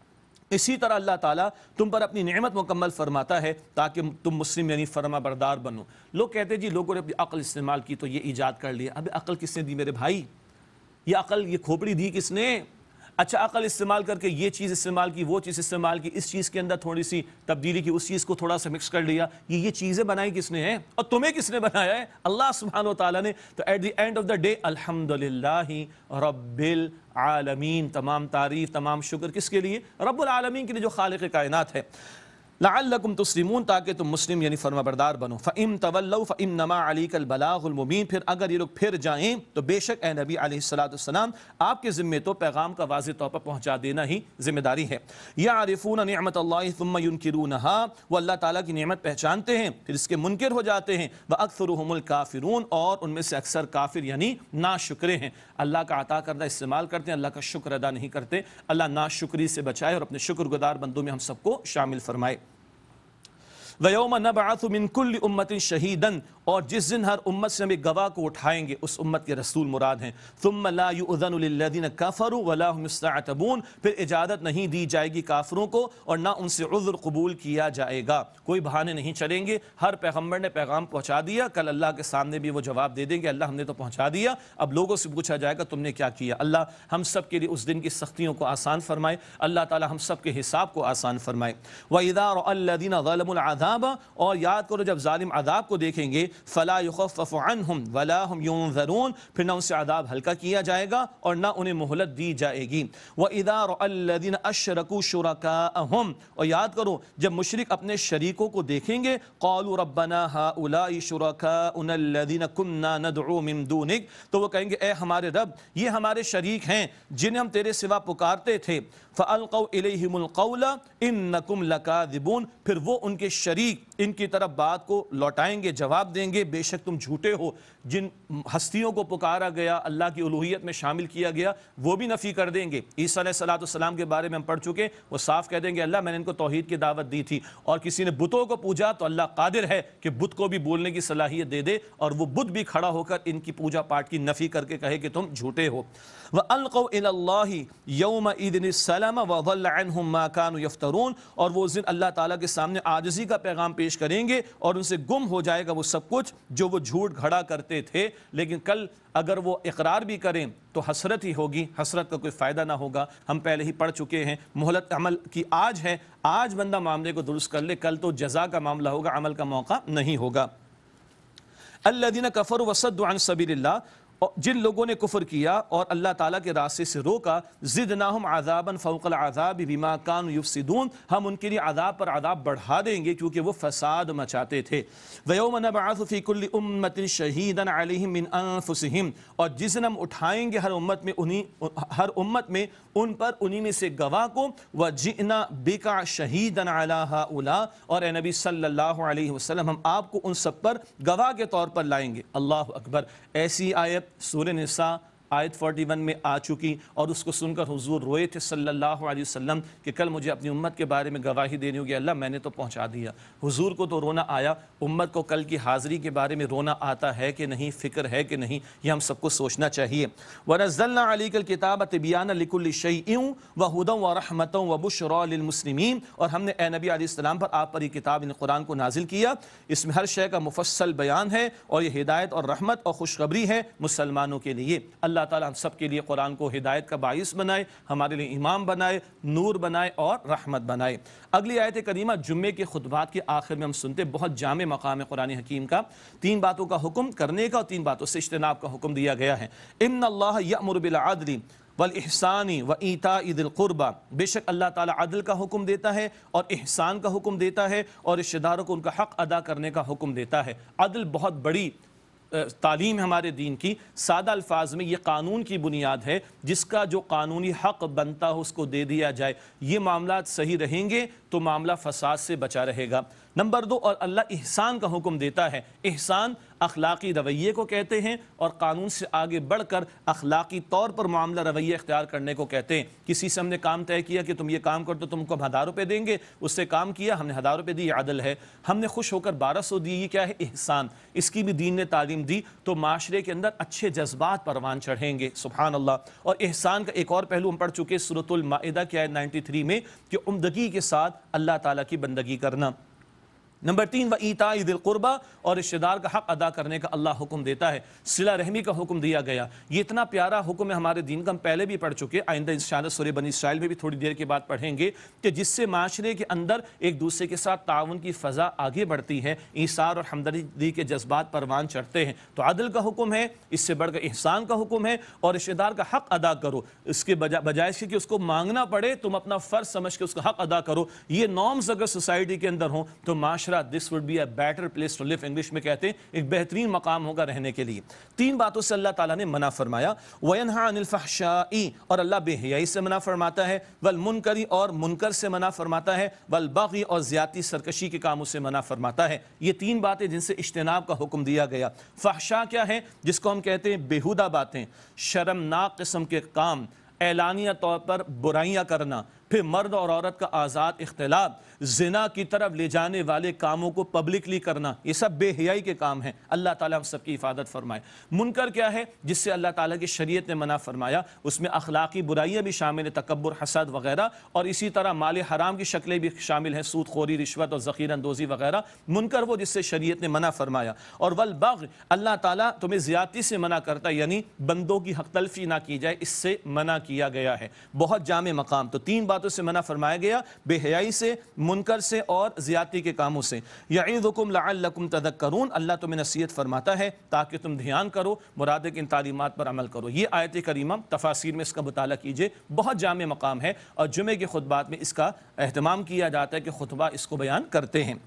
اسی طرح اللہ تعالیٰ تم پر اپنی نعمت مکمل فرماتا ہے تاکہ تم مسلم یعنی فرما بردار بنو۔ لوگ کہتے ہیں جی لوگوں نے اپنی عقل استعمال کی تو یہ ایجاد کر لیا۔ اب عقل کس نے دی میرے بھائی؟ یہ عقل، یہ کھوپڑی دی کس نے؟ اچھا عقل استعمال کر کے یہ چیز استعمال کی، وہ چیز استعمال کی، اس چیز کے اندر تھوڑی سی تبدیلی کی، اس چیز کو تھوڑا سا مکس کر لیا، یہ یہ چیزیں بنائی کس نے ہیں؟ اور تمہیں کس نے بنایا ہے؟ اللہ سبحانہ و تعالیٰ نے۔ تو at the end of the day الحمدللہ رب العالمین، تمام تعریف تمام شکر کس کے لیے؟ رب العالمین کے لیے جو خالق کائنات ہے۔ لعلکم تسلمون، تاکہ تم مسلم یعنی فرما بردار بنو. فَإِن تَوَلَّوْا فَإِنَّمَا عَلَيْكَ الْبَلَاغُ الْمُبِينُ، پھر اگر یہ لوگ پھر جائیں تو بے شک اے نبی علیہ الصلوۃ والسلام آپ کے ذمے تو پیغام کا واضح طور پر پہنچا دینا ہی ذمہ داری ہے. یعرفون نعمت اللہ ثم ینکرونها، وہ اللہ تعالیٰ کی نعمت پہچانتے ہیں پھر اس کے منکر ہو جاتے ہیں. وَأَكْثَرُهُمُ الْكَافِرُونَ، اور ان میں سے اکثر کافر یعنی ناشکرے ہیں، اللہ کا عطا کردہ استعمال کرتے ہیں، اللہ کا شکر ادا نہیں کرتے. اللہ ناشکری سے بچائے اور اپنے شکر گزار بندوں میں ہم سب کو شامل فرمائے. وَيَوْمَ نَبْعَثُ مِن كُلِّ أُمَّةٍ شَهِيدًا، اور جس دن ہر امت سے ہم ایک گواہ کو اٹھائیں گے، اس امت کے رسول مراد ہیں. ثُمَّ لَا يُؤْذَنُ لِلَّذِينَ كَفَرُوا وَلَا هُمْ يُسْتَعْتَبُونَ، پھر اجازت نہیں دی جائے گی کافروں کو اور نہ ان سے عذر قبول کیا جائے گا، کوئی بہانے نہیں چلیں گے. ہر پیغمبر نے پیغام پہنچا دیا، کل اللہ کے سامنے بھی وہ جواب دے دیں گے اللہ ہم نے تو پہنچا دیا، اب لوگوں سے پوچھا جائے گا تم نے کیا کیا. اللہ ہم سب کے لیے اس دن کی سختیوں کو آسان فرمائے، اللہ تعالی ہم سب کے حساب کو آسان فرمائے. وَإِذَا رَأَى الَّذِينَ ظَلَمُوا الْعَذَابَ، اور یاد کرو جب ظالم عذاب کو دیکھیں گے، فَلَا يُخَفَّفُ عَنْهُمْ وَلَا هُمْ يُنذَرُونَ، پھر نہ ان سے عذاب ہلکا کیا جائے گا اور نہ انہیں مہلت دی جائے گی. وَإِذَا رَأَى الَّذِينَ أَشْرَكُوا شُرَكَاءَهُمْ، اور یاد کرو جب مشرک اپنے شریکوں کو دیکھیں گے، قَالُوا رَبَّنَا هَؤُلَاءِ شُرَكَاؤُنَا الَّذِينَ كُنَّا نَدْعُو مِن دُونِكَ، تو وہ کہیں گے اے ہمارے رب یہ ہمارے شریک ہیں جنہیں ہم تیرے سوا پکارتے تھے. فَأَلْقَوْا إِلَيْهِمُ الْقَوْلَ إِنَّكُمْ لَكَاذِبُونَ، پھر وہ ان کے شریک ان کی طرف بات کو لوٹائیں گے، جواب دیں گے بے شک تم جھوٹے ہو. جن ہستیوں کو پکارا گیا، اللہ کی الوہیت میں شامل کیا گیا، وہ بھی نفی کر دیں گے. عیسیٰ علیہ الصلوۃ والسلام کے بارے میں ہم پڑھ چکے، وہ صاف کہہ دیں گے اللہ میں نے ان کو توحید کی دعوت دی تھی. اور کسی نے بتوں کو پوجا تو اللہ قادر ہے کہ بت کو بھی بولنے کی صلاحیت دے دے اور وہ بت بھی کھڑا ہو کر ان کی پوجا پاٹ کی نفی کر کے کہے کہ تم جھوٹے ہو. وَأَلْقَوْا إِلَى اللَّهِ يَوْمَئِذٍ السَّلَامَ وَضَلَّ عَنْهُمْ مَا كَانُوا يَفْتَرُونَ، اور وہ اس دن اللہ تعالیٰ کے سامنے عاجزی کا پیغام پیش کریں گے اور ان سے گم ہو جائے گا وہ سب کچھ جو وہ جھوٹ گھڑا کرتے تھے. لیکن کل اگر وہ اقرار بھی کریں تو حسرت ہی ہوگی، حسرت کا کوئی فائدہ نہ ہوگا. ہم پہلے ہی پڑھ چکے ہیں مہلت عمل کی آج ہے، آج بندہ معاملے کو درست کر لے، کل تو جزا کا معاملہ ہوگا، عمل کا موقع نہیں ہوگا. الذین کفروا وصدوا عن سبیل اللہ، جن لوگوں نے کفر کیا اور اللہ تعالیٰ کے راستے سے روکا، زدناہم عذابا فوق العذاب بما كانوا یفسدون، ہم ان کے لیے عذاب پر عذاب بڑھا دیں گے کیونکہ وہ فساد مچاتے تھے. وَيَوْمَ نَبْعَثُ فِي كُلِّ أُمَّةٍ شَهِيدًا عَلَيْهِمْ مِنْ أَنفُسِهِمْ، اور جس دن ہم اٹھائیں گے ہر امت میں انہیں ہر امت میں ان پر انہی میں سے گواہ کو. وَجِئْنَا بِكَ شَهِيدًا عَلَى هَؤُلَاءِ، اور اے نبی صلی اللہ علیہ وسلم ہم آپ کو ان سب پر گواہ کے طور پر لائیں گے. اللہ اکبر. ایسی آیت سورہ نساء آیت اکتالیس میں آ چکی اور اس کو سن کر حضور روئے تھے صلی اللہ علیہ وسلم کہ کل مجھے اپنی امت کے بارے میں گواہی دینی ہوگی، اللہ میں نے تو پہنچا دیا. حضور کو تو رونا آیا، امت کو کل کی حاضری کے بارے میں رونا آتا ہے کہ نہیں، فکر ہے کہ نہیں، یہ ہم سب کو سوچنا چاہیے. وَنَزَّلْنَا عَلَيْكَ الْكِتَابَ تِبْيَانًا لِكُلِّ شَيْءٍ وَهُدًى وَرَحْمَةً وَبُشْرَىٰ لِلْمُسْلِمِينَ، اور ہم نے اے نبی علیہ السلام پر آپ پر یہ کتاب یعنی قرآن کو نازل کیا، اس میں ہر شے کا مفصل بیان ہے اور یہ ہدایت اور رحمت اور خوشخبری ہے مسلمانوں کے لیے. اللہ تعالیٰ ہم سب کے لیے قرآن کو ہدایت کا باعث بنائے، ہمارے لیے امام بنائے، نور بنائے اور رحمت بنائے. اگلی آیت کریمہ جمعے کے خطبات کے آخر میں ہم سنتے، بہت جامع مقام ہے قرآن حکیم کا. تین باتوں کا حکم کرنے کا اور تین باتوں سے اجتناب کا حکم دیا گیا ہے. ان اللہ یأمر بالعدل والاحسان وایتاء ذی القربى، بے شک اللہ تعالیٰ عدل کا حکم دیتا ہے اور احسان کا حکم دیتا ہے اور رشتہ داروں کو ان کا حق ادا کرنے کا حکم دیتا ہے. عدل بہت بڑی تعلیم ہمارے دین کی. سادہ الفاظ میں یہ قانون کی بنیاد ہے، جس کا جو قانونی حق بنتا ہو اس کو دے دیا جائے. یہ معاملات صحیح رہیں گے تو معاملہ فساد سے بچا رہے گا. نمبر دو، اور اللہ احسان کا حکم دیتا ہے. احسان اخلاقی رویے کو کہتے ہیں اور قانون سے آگے بڑھ کر اخلاقی طور پر معاملہ رویہ اختیار کرنے کو کہتے ہیں. کسی سے ہم نے کام طے کیا کہ تم یہ کام کر تو تم کو ہم ہزار روپے دیں گے، اس سے کام کیا ہم نے ہزار روپے دی، یہ عدل ہے. ہم نے خوش ہو کر بارہ سو دی، یہ کیا ہے؟ احسان. اس کی بھی دین نے تعلیم دی تو معاشرے کے اندر اچھے جذبات پروان چڑھیں گے. سبحان اللہ. اور احسان کا ایک اور پہلو ہم پڑھ چکے سورۃ المائدہ کی آیت نائنٹی تھری میں کہ عمدگی کے ساتھ اللہ تعالیٰ کی بندگی کرنا. نمبر تین وَإِيتَاءِ ذِي الْقُرْبَى، اور رشتہ دار کا حق ادا کرنے کا اللہ حکم دیتا ہے، صلہ رحمی کا حکم دیا گیا۔ یہ اتنا پیارا حکم ہے ہمارے دین کا، ہم پہلے بھی پڑھ چکے، آئندہ انشاءاللہ سورہ بنی اسرائیل میں بھی تھوڑی دیر کے بعد پڑھیں گے، کہ جس سے معاشرے کے اندر ایک دوسرے کے ساتھ تعاون کی فضا آگے بڑھتی ہے، ایثار اور ہمدردی کے جذبات پروان چڑھتے ہیں۔ تو عدل کا حکم ہے، اس سے بڑھ کر احسان کا حکم ہے، اور رشتہ دار کا حق ادا کرو، اس کے بجائے اس کے کہ اس کو مانگنا پڑے تم اپنا فرض سمجھ کے اس کا حق ادا کرو۔ یہ نارمز اگر سوسائٹی کے اندر ہوں تو معاشرہ this would be a better place to live, English میں کہتے ہیں ایک بہترین مقام ہوگا رہنے کے لیے۔ تین باتوں سے اللہ تعالیٰ نے منع فرمایا، وَيَنْهَا عَنِ الْفَحْشَاءِ، اور اللہ بے حیائی سے منع فرماتا ہے، وَالْمُنْكَرِ، اور منکر سے منع فرماتا ہے، وَالْبَغْيِ، اور زیادتی سرکشی کے کاموں سے منع فرماتا ہے۔ یہ تین باتیں جن سے اجتناب کا حکم دیا گیا۔ فحشاء کیا ہے؟ جس کو ہم کہتے ہیں بیہودہ باتیں، شرمناک قسم کے کام، اعلانیہ طور پر برائیاں کرنا، پھر مرد اور عورت کا آزاد اختلاط، زنا کی طرف لے جانے والے کاموں کو پبلکلی کرنا، یہ سب بے حیائی کے کام ہیں۔ اللہ تعالیٰ ہم سب کی حفاظت فرمائے۔ منکر کیا ہے؟ جس سے اللہ تعالیٰ کی شریعت نے منع فرمایا، اس میں اخلاقی برائیاں بھی شامل ہیں، تکبر، حسد وغیرہ، اور اسی طرح مال حرام کی شکلیں بھی شامل ہیں، سود خوری، رشوت اور ذخیرہ اندوزی وغیرہ۔ منکر وہ جس سے شریعت نے منع فرمایا۔ اور والبغی، اللہ تعالیٰ تمہیں زیادتی سے منع کرتا ہے، یعنی بندوں کی حق تلفی نہ کی جائے، اس سے منع کیا گیا ہے۔ بہت جامع مقام۔ تو تین باتوں سے منع فرمایا گیا، بے حیائی سے، منکر سے، اور زیادتی کے کاموں سے۔ یعظکم لعلکم تذکرون، اللہ تمہیں نصیحت فرماتا ہے تاکہ تم دھیان کرو، مراد ہے کہ ان تعلیمات پر عمل کرو۔ یہ آیت کریمہ تفاسیر میں اس کا مطالعہ کیجئے، بہت جامع مقام ہے، اور جمعے کے خطبات میں اس کا اہتمام کیا جاتا ہے کہ خطبہ اس کو بیان کرتے ہیں۔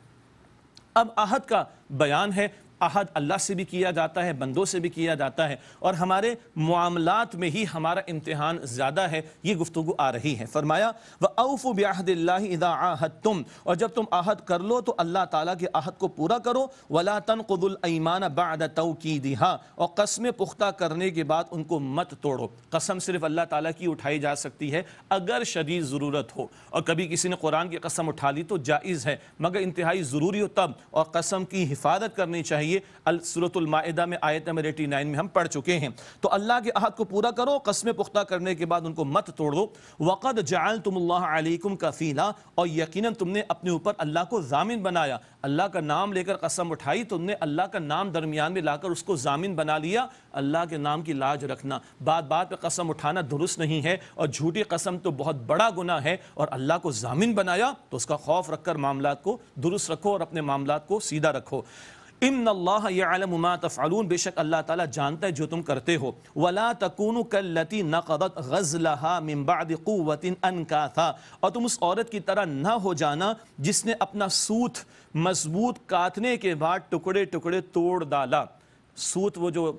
اب عہد کا بیان ہے۔ عہد اللہ سے بھی کیا جاتا ہے، بندوں سے بھی کیا جاتا ہے، اور ہمارے معاملات میں ہی ہمارا امتحان زیادہ ہے، یہ گفتگو آ رہی ہے۔ فرمایا وَأَوْفُوا بِعَهْدِ اللَّهِ إِذَا عَاهَدتُّمْ، اور جب تم عہد کر لو تو اللہ تعالیٰ کے عہد کو پورا کرو، وَلَا تَنْقُضُوا الْأَيْمَانَ بَعْدَ تَوْكِيدِهَا، اور قسمیں پختہ کرنے کے بعد ان کو مت توڑو۔ قسم صرف اللہ تعالیٰ کی اٹھائی جا سکتی ہے اگر شدید ضرورت ہو، اور کبھی کسی نے قرآن کی قسم اٹھا لی تو جائز ہے، مگر انتہائی ضروری ہو تب، اور قسم کی حفاظت کرنی چاہیے۔ سورۃ المائدہ میں آیت نمبر اٹھاسی میں ہم پڑھ چکے ہیں۔ تو اللہ کے عہد کو پورا کرو، قسمیں پختہ کرنے کے بعد ان کو مت توڑو۔ وَقَدْ جَعَلْتُمُ اللَّهَ عَلَيْكُمْ كَفِيلًا، اور یقیناً تم نے اپنے اوپر اللہ کو ضامن بنایا۔ اللہ کا نام لے کر قسم اٹھائی، تم نے اللہ کا نام درمیان میں لا کر اس کو ضامن بنا لیا۔ اللہ کے نام کی لاج رکھنا، بات بات پہ قسم اٹھانا درست نہیں ہے، اور جھوٹی قسم تو بہت بڑا گناہ ہے، اور اللہ کو ضامن بنایا تو اس کا خوف رکھ کر معاملات کو درست رکھو اور اپنے معاملات کو سیدھا رکھو۔ ان اللہ یعلم ما تفعلون، بے شک اللہ تعالیٰ جانتا ہے جو تم کرتے ہو۔ ولا تکونوا کاللتی نقضت غزلها من بعد قوت انکاثا، اور تم اس عورت کی طرح نہ ہو جانا جس نے اپنا سوت مضبوط کاٹنے کے بعد ٹکڑے ٹکڑے توڑ ڈالا۔ سوت وہ جو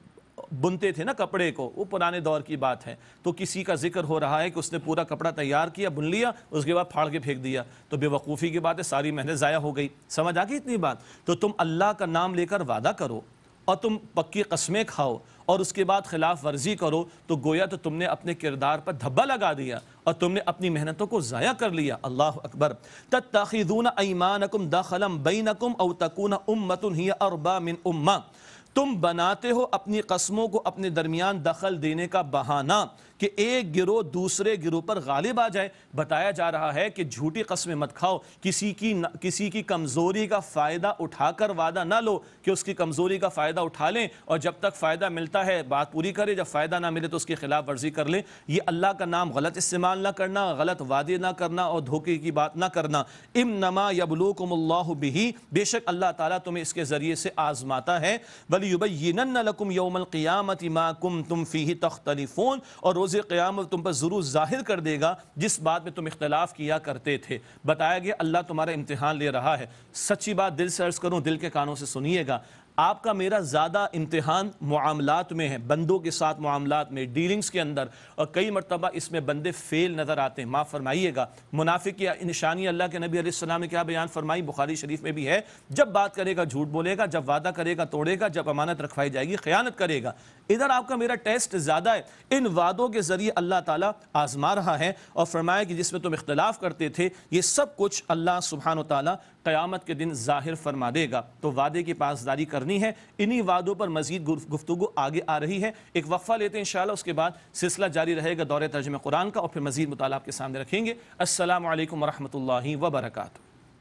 بنتے تھے نا کپڑے کو، وہ پرانے دور کی بات ہے، تو کسی کا ذکر ہو رہا ہے کہ اس نے پورا کپڑا تیار کیا، بن لیا، اس کے بعد پھاڑ کے پھینک دیا، تو بے وقوفی کی بات ہے، ساری محنت ضائع ہو گئی۔ سمجھ آ گئی اتنی بات؟ تو تم اللہ کا نام لے کر وعدہ کرو، اور تم پکی قسمیں کھاؤ، اور اس کے بعد خلاف ورزی کرو، تو گویا تو تم نے اپنے کردار پر دھبا لگا دیا، اور تم نے اپنی محنتوں کو ضائع کر لیا۔ اللہ اکبر۔ تتخذون ایمانکم دخلا بینکم او تکون امۃ ہی اربا من امہ، تم بناتے ہو اپنی قسموں کو اپنے درمیان دخل دینے کا بہانہ کہ ایک گروہ دوسرے گروہ پر غالب آ جائے۔ بتایا جا رہا ہے کہ جھوٹی قسمیں مت کھاؤ، کسی کی کسی کی کمزوری کا فائدہ اٹھا کر وعدہ نہ لو کہ اس کی کمزوری کا فائدہ اٹھا لیں، اور جب تک فائدہ ملتا ہے بات پوری کرے، جب فائدہ نہ ملے تو اس کی خلاف ورزی کر لیں۔ یہ اللہ کا نام غلط استعمال نہ کرنا، غلط وعدے نہ کرنا، اور دھوکے کی بات نہ کرنا۔ انما یبلوکم اللہ بہ، بے شک اللہ تعالیٰ تمہیں اس کے ذریعے سے آزماتا ہے۔ وَلِيُبَيِّنَنَّ لَكُمْ يَوْمَ الْقِيَامَةِ مَا كُنْتُمْ فِيهِ تَخْتَلِفُونَ، اور روز قیامت تم پر ضرور ظاہر کر دے گا جس بات میں تم اختلاف کیا کرتے تھے۔ بتایا گیا اللہ تمہارا امتحان لے رہا ہے۔ سچی بات دل سے عرض کروں، دل کے کانوں سے سنیے گا، آپ کا میرا زیادہ امتحان معاملات میں ہے، بندوں کے ساتھ معاملات میں، ڈیلنگز کے اندر، اور کئی مرتبہ اس میں بندے فیل نظر آتے ہیں۔ معاف فرمائیے گا، منافق کی نشانی اللہ کے نبی علیہ السلام نے کیا بیان فرمائی، بخاری شریف میں بھی ہے، جب بات کرے گا جھوٹ بولے گا، جب وعدہ کرے گا توڑے گا، جب امانت رکھوائی جائے گی خیانت کرے گا۔ ادھر آپ کا میرا ٹیسٹ زیادہ ہے، ان وعدوں کے ذریعے اللہ تعالیٰ آزما رہا ہے، اور فرمایا کہ جس میں تم اختلاف کرتے تھے یہ سب کچھ اللہ سبحانہ و تعالیٰ قیامت کے دن ظاہر فرما دے گا۔ تو وعدے کی پاسداری کرنی ہے۔ انہی وعدوں پر مزید گفتگو آگے آ رہی ہے، ایک وقفہ لیتے ہیں انشاءاللہ، اس کے بعد سلسلہ جاری رہے گا دور ترجمہ قرآن کا، اور پھر مزید مطالعہ آپ کے سامنے رکھیں گے۔ السلام علیکم ورحمۃ اللہ وبرکاتہ۔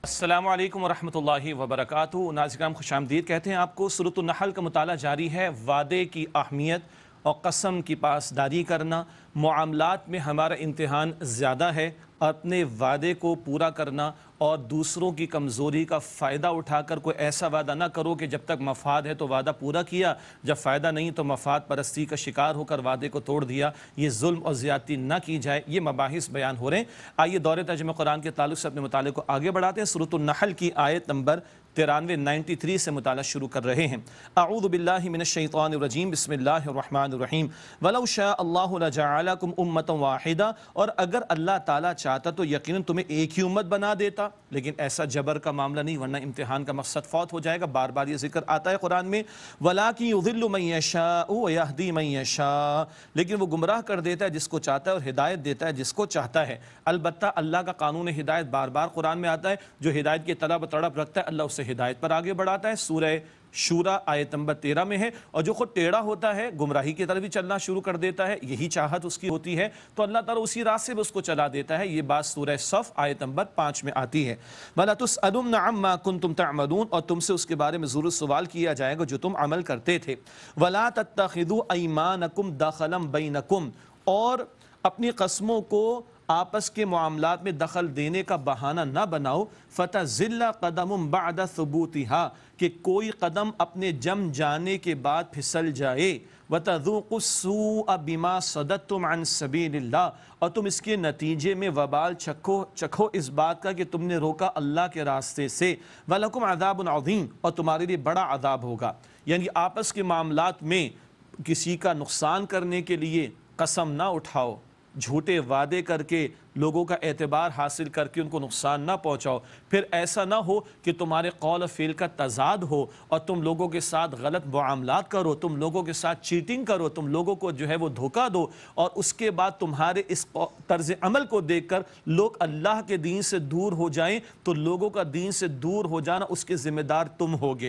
السلام علیکم ورحمۃ اللہ وبرکاتہ۔ ناظرین کرام خوش آمدید کہتے ہیں آپ کو۔ سورۃ النحل کا مطالعہ جاری ہے۔ وعدے کی اہمیت اور قسم کی پاسداری کرنا، معاملات میں ہمارا امتحان زیادہ ہے، اپنے وعدے کو پورا کرنا اور دوسروں کی کمزوری کا فائدہ اٹھا کر کوئی ایسا وعدہ نہ کرو کہ جب تک مفاد ہے تو وعدہ پورا کیا، جب فائدہ نہیں تو مفاد پرستی کا شکار ہو کر وعدے کو توڑ دیا۔ یہ ظلم اور زیادتی نہ کی جائے، یہ مباحث بیان ہو رہے ہیں۔ آئیے دور ترجمہ قرآن کے تعلق سے اپنے مطالعے کو آگے بڑھاتے ہیں۔ سورۃ النحل کی آیت نمبر ترانوے نائنٹی تھری سے مطالعہ شروع کر رہے ہیں۔ اعوذ باللہ من الشیطان الرجیم، بسم اللہ الرحمن الرحیم۔ وَلَوْ شَاءَ اللَّهُ لَجَعَلَكُمْ أُمَّةً وَاحِدَةً، اور اگر اللہ تعالیٰ چاہتا تو یقیناً تمہیں ایک ہی امت بنا دیتا، لیکن ایسا جبر کا معاملہ نہیں، ورنہ امتحان کا مقصد فوت ہو جائے گا۔ بار بار یہ ذکر آتا ہے قرآن میں، وَلَٰكِن يُضِلُّ مَن يَشَاءُ وَيَهْدِي مَن يَشَاءُ، لیکن وہ گمراہ کر دیتا ہے جس کو چاہتا ہے اور ہدایت دیتا ہے جس کو چاہتا ہے۔ البتہ اللہ کا قانون ہدایت بار بار قرآن میں آتا ہے، جو ہدایت کی طلب و تڑپ رکھتا ہے اللہ اسے ہدایت پر آگے بڑھاتا ہے۔ سورہ شورا آیت نمبر تیرہ میں ہے، اور جو خود ٹیڑھا ہوتا ہے گمراہی کی طرف ہی چلنا شروع کر دیتا ہے، یہی چاہت اس کی ہوتی ہے تو اللہ تعالیٰ اسی راستے پہ اس کو چلا دیتا ہے۔ یہ بات سورہ صف آیت نمبر پانچ میں آتی ہے۔ وَلَا تُسْأَلُنَّ عَمَّا كُنتُمْ تَعْمَلُونَ، اور تم سے اس کے بارے میں ضرور سوال کیا جائے گا جو تم عمل کرتے تھے۔ وَلَا تَتَّخِذُوا أَيْمَانَكُمْ دَخَلًا بَيْنَكُمْ، اور اپنی قسموں کو آپس کے معاملات میں دخل دینے کا بہانہ نہ بناؤ۔ فَتَزِلَّ قَدَمٌ بَعْدَ ثُبُوتِهَا، کہ کوئی قدم اپنے جم جانے کے بعد پھسل جائے۔ وَتَذُوقُوا السُّوءَ بِمَا صَدَدتُّمْ عَنْ سَبِيلِ اللَّهِ، اور تم اس کے نتیجے میں وبال چکھو چکھو اس بات کا کہ تم نے روکا اللہ کے راستے سے۔ وَلَكُمْ عَذَابٌ عَظِيمٌ، اور تمہارے لیے بڑا عذاب ہوگا۔ یعنی آپس کے معاملات میں کسی کا نقصان کرنے کے لیے قسم نہ اٹھاؤ، جھوٹے وعدے کر کے لوگوں کا اعتبار حاصل کر کے ان کو نقصان نہ پہنچاؤ۔ پھر ایسا نہ ہو کہ تمہارے قول و فعل کا تضاد ہو اور تم لوگوں کے ساتھ غلط معاملات کرو، تم لوگوں کے ساتھ چیٹنگ کرو، تم لوگوں کو جو ہے وہ دھوکہ دو، اور اس کے بعد تمہارے اس طرز عمل کو دیکھ کر لوگ اللہ کے دین سے دور ہو جائیں، تو لوگوں کا دین سے دور ہو جانا اس کے ذمہ دار تم ہوگے۔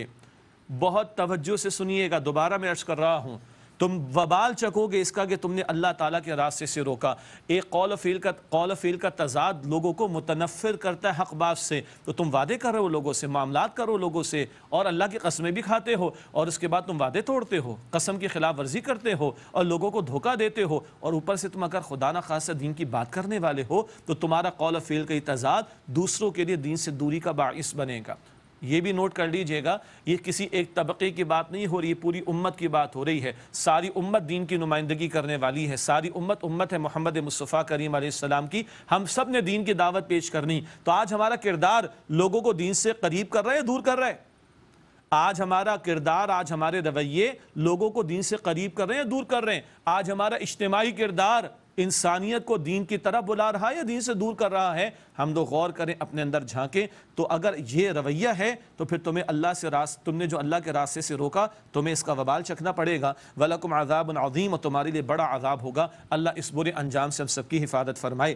بہت توجہ سے سنیے گا، دوبارہ میں عرض کر رہا ہوں، تم وبال چکو گے اس کا کہ تم نے اللہ تعالیٰ کے راستے سے روکا۔ ایک قول و فعل کا قول و فعل کا تضاد لوگوں کو متنفر کرتا ہے حق بات سے، تو تم وعدے کر رہے ہو لوگوں سے، معاملات کرو لوگوں سے، اور اللہ کی قسمیں بھی کھاتے ہو، اور اس کے بعد تم وعدے توڑتے ہو، قسم کی خلاف ورزی کرتے ہو اور لوگوں کو دھوکہ دیتے ہو، اور اوپر سے تم اگر خدا نہ خاصہ دین کی بات کرنے والے ہو تو تمہارا قول و فعل کا تضاد دوسروں کے لیے دین سے دوری کا باعث بنے گا۔ یہ بھی نوٹ کر لیجئے گا، یہ کسی ایک طبقے کی بات نہیں ہو رہی ہے، پوری امت کی بات ہو رہی ہے۔ ساری امت دین کی نمائندگی کرنے والی ہے، ساری امت امت ہے محمد مصطفیٰ کریم علیہ السلام کی، ہم سب نے دین کی دعوت پیش کرنی۔ تو آج ہمارا کردار لوگوں کو دین سے قریب کر رہا ہے یا دور کر رہا ہے؟ آج ہمارا کردار، آج ہمارے رویے لوگوں کو دین سے قریب کر رہے ہیں یا دور کر رہے ہیں؟ آج ہمارا اجتماعی کردار انسانیت کو دین کی طرف بلا رہا ہے یا دین سے دور کر رہا ہے؟ ہم لوگ غور کریں، اپنے اندر جھانکیں، تو اگر یہ رویہ ہے تو پھر تمہیں اللہ سے راست تم نے جو اللہ کے راستے سے روکا، تمہیں اس کا وبال چکھنا پڑے گا۔ وَلَكُمْ عَذَابٌ عَظِيمٌ، اور تمہارے لیے بڑا عذاب ہوگا۔ اللہ اس برے انجام سے ہم سب کی حفاظت فرمائے۔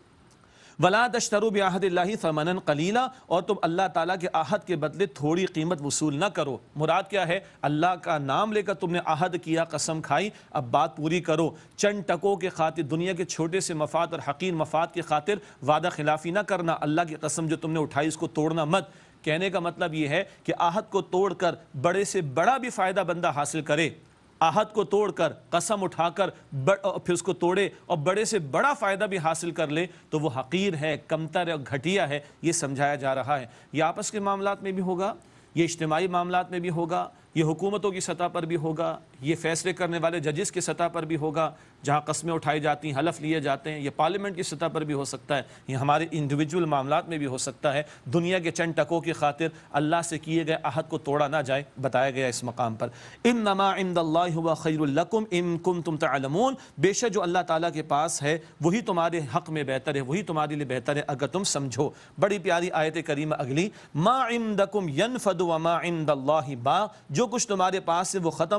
وَلَا تَشْتَرُوا بِعَهْدِ اللَّهِ ثَمَنًا قَلِيلًا، اور تم اللہ تعالیٰ کے عہد کے بدلے تھوڑی قیمت وصول نہ کرو۔ مراد کیا ہے؟ اللہ کا نام لے کر تم نے عہد کیا، قسم کھائی، اب بات پوری کرو۔ چند ٹکوں کے خاطر، دنیا کے چھوٹے سے مفاد اور حقیر مفاد کے خاطر وعدہ خلافی نہ کرنا۔ اللہ کی قسم جو تم نے اٹھائی اس کو توڑنا مت۔ کہنے کا مطلب یہ ہے کہ عہد کو توڑ کر بڑے سے بڑا بھی فائدہ بندہ حاصل کرے، عہد کو توڑ کر قسم اٹھا کر پھر اس کو توڑے اور بڑے سے بڑا فائدہ بھی حاصل کر لے تو وہ حقیر ہے، کمتر ہے اور گھٹیا ہے، یہ سمجھایا جا رہا ہے۔ یہ آپس کے معاملات میں بھی ہوگا، یہ اجتماعی معاملات میں بھی ہوگا، یہ حکومتوں کی سطح پر بھی ہوگا، یہ فیصلے کرنے والے ججز کی سطح پر بھی ہوگا جہاں قسمیں اٹھائی جاتی ہیں، حلف لیے جاتے ہیں، یہ پارلیمنٹ کی سطح پر بھی ہو سکتا ہے، یہ ہمارے انڈیویجول معاملات میں بھی ہو سکتا ہے۔ دنیا کے چند ٹکوں کی خاطر اللہ سے کیے گئے عہد کو توڑا نہ جائے، بتایا گیا اس مقام پر۔ انما عند اللہ هو خیر لکم ان کنتم تعلمون، بے شک جو اللہ تعالیٰ کے پاس ہے وہی تمہارے حق میں بہتر ہے، وہی تمہارے لیے بہتر ہے اگر تم سمجھو۔ بڑی پیاری آیت کریمہ اگلی، ما عندکم ینفد وما عند اللہ باق، جو کچھ تمہارے پاس سے وہ ختم ہو جائے گا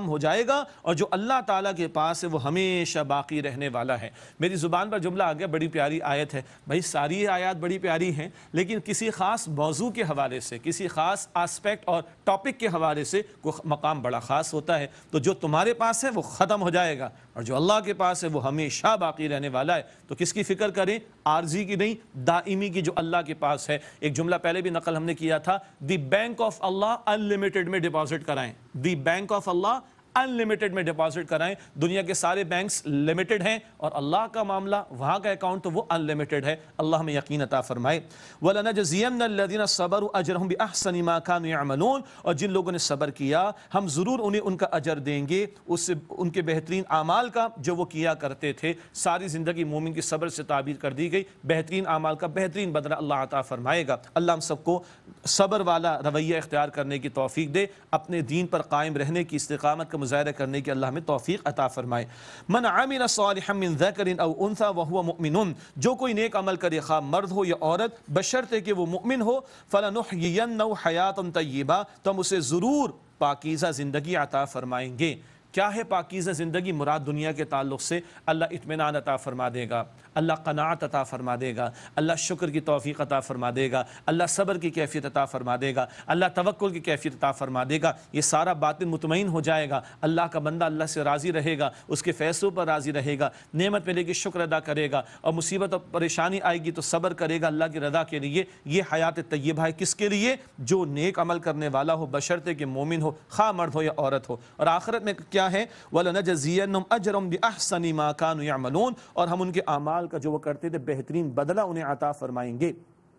گا اور جو اللہ تعالیٰ کے پاس ہے وہ ہمیشہ باقی رہنے والا ہے۔ میری زبان پر جملہ آ گیا، بڑی پیاری آیت ہے۔ بھائی ساری آیات بڑی پیاری ہیں، لیکن کسی خاص موضوع کے حوالے سے، کسی خاص آسپیکٹ اور ٹاپک کے حوالے سے کوئی مقام بڑا خاص ہوتا ہے۔ تو جو تمہارے پاس ہے وہ ختم ہو جائے گا، اور جو اللہ کے پاس ہے وہ ہمیشہ باقی رہنے والا ہے۔ تو کس کی فکر کریں؟ عارضی کی نہیں، دائمی کی جو اللہ کے پاس ہے۔ ایک جملہ پہلے بھی نقل ہم نے کیا تھا، the bank of Allah unlimited میں ڈپازٹ کرائیں۔ The bank of Allah unlimited میں ڈپازٹ کرائیں۔ دنیا کے سارے بینکس لمیٹڈ ہیں، اور اللہ کا معاملہ، وہاں کا اکاؤنٹ تو وہ ان لمیٹڈ ہے۔ اللہ ہمیں یقین عطا فرمائے۔ وَلَنَجْزِيَنَّ الَّذِينَ صَبَرُوا أَجْرَهُمْ بِأَحْسَنِ مَا كَانُوا يَعْمَلُونَ، اور جن لوگوں نے صبر کیا ہم ضرور انہیں ان کا اجر دیں گے، اس سے ان کے بہترین اعمال کا جو وہ کیا کرتے تھے۔ ساری زندگی مومن کی صبر سے تعبیر کر دی گئی، بہترین اعمال کا بہترین بدلہ اللہ عطا فرمائے گا۔ اللہ ہم سب کو صبر والا رویہ اختیار کرنے کی توفیق دے، اپنے دین پر قائم رہنے کی، استقامت کا مظاہرہ کرنے کی اللہ ہمیں توفیق عطا فرمائے۔ من عمل صالحا من ذکر او انثی وهو مؤمن، جو کوئی نیک عمل کرے خواہ مرد ہو یا عورت، بشرطے کہ وہ مؤمن ہو، فلنحیینہ حیاتا طیبہ، تو ہم اسے ضرور پاکیزہ زندگی عطا فرمائیں گے۔ کیا ہے پاکیزہ زندگی؟ مراد دنیا کے تعلق سے اللہ اطمینان عطا فرما دے گا، اللہ قناعت عطا فرما دے گا، اللہ شکر کی توفیق عطا فرما دے گا، اللہ صبر کی کیفیت عطا فرما دے گا، اللہ توکل کی کیفیت عطا فرما دے گا۔ یہ سارا باطن مطمئن ہو جائے گا، اللہ کا بندہ اللہ سے راضی رہے گا، اس کے فیصلوں پر راضی رہے گا، نعمت ملے گی شکر ادا کرے گا، اور مصیبت اور پریشانی آئے گی تو صبر کرے گا اللہ کی رضا کے لیے۔ یہ حیات طیبہ ہے کس کے لیے؟ جو نیک عمل کرنے والا ہو، بشرطے کہ مومن ہو، خواہ مرد ہو یا عورت ہو۔ اور آخرت میں کیا ہے؟ وَلَنَجْزِيَنَّهُمْ أَجْرَهُمْ بِأَحْسَنِ مَا كَانُوا يَعْمَلُونَ، اور ہم ان کے اعمال کا جو وہ کرتے تھے بہترین بدلہ انہیں عطا فرمائیں گے۔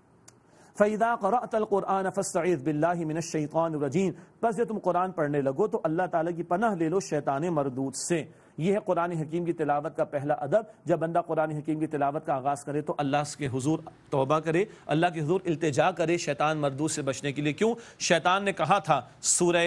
فَإِذَا قَرَأْتَ الْقُرْآنَ فَاسْتَعِذْ بِاللَّهِ مِنَ الشَّيْطَانِ الرَّجِيمِ، بس جب تم قرآن پڑھنے لگو تو اللہ تعالیٰ کی پناہ لے لو شیطان مردود سے۔ یہ ہے قرآن حکیم کی تلاوت کا پہلا ادب۔ جب بندہ قرآن حکیم کی تلاوت کا آغاز کرے تو اللہ کے حضور توبہ کرے، اللہ کے حضور التجا کرے شیطان مردود سے بچنے کے لیے۔ کیوں؟ شیطان نے کہا تھا سورہ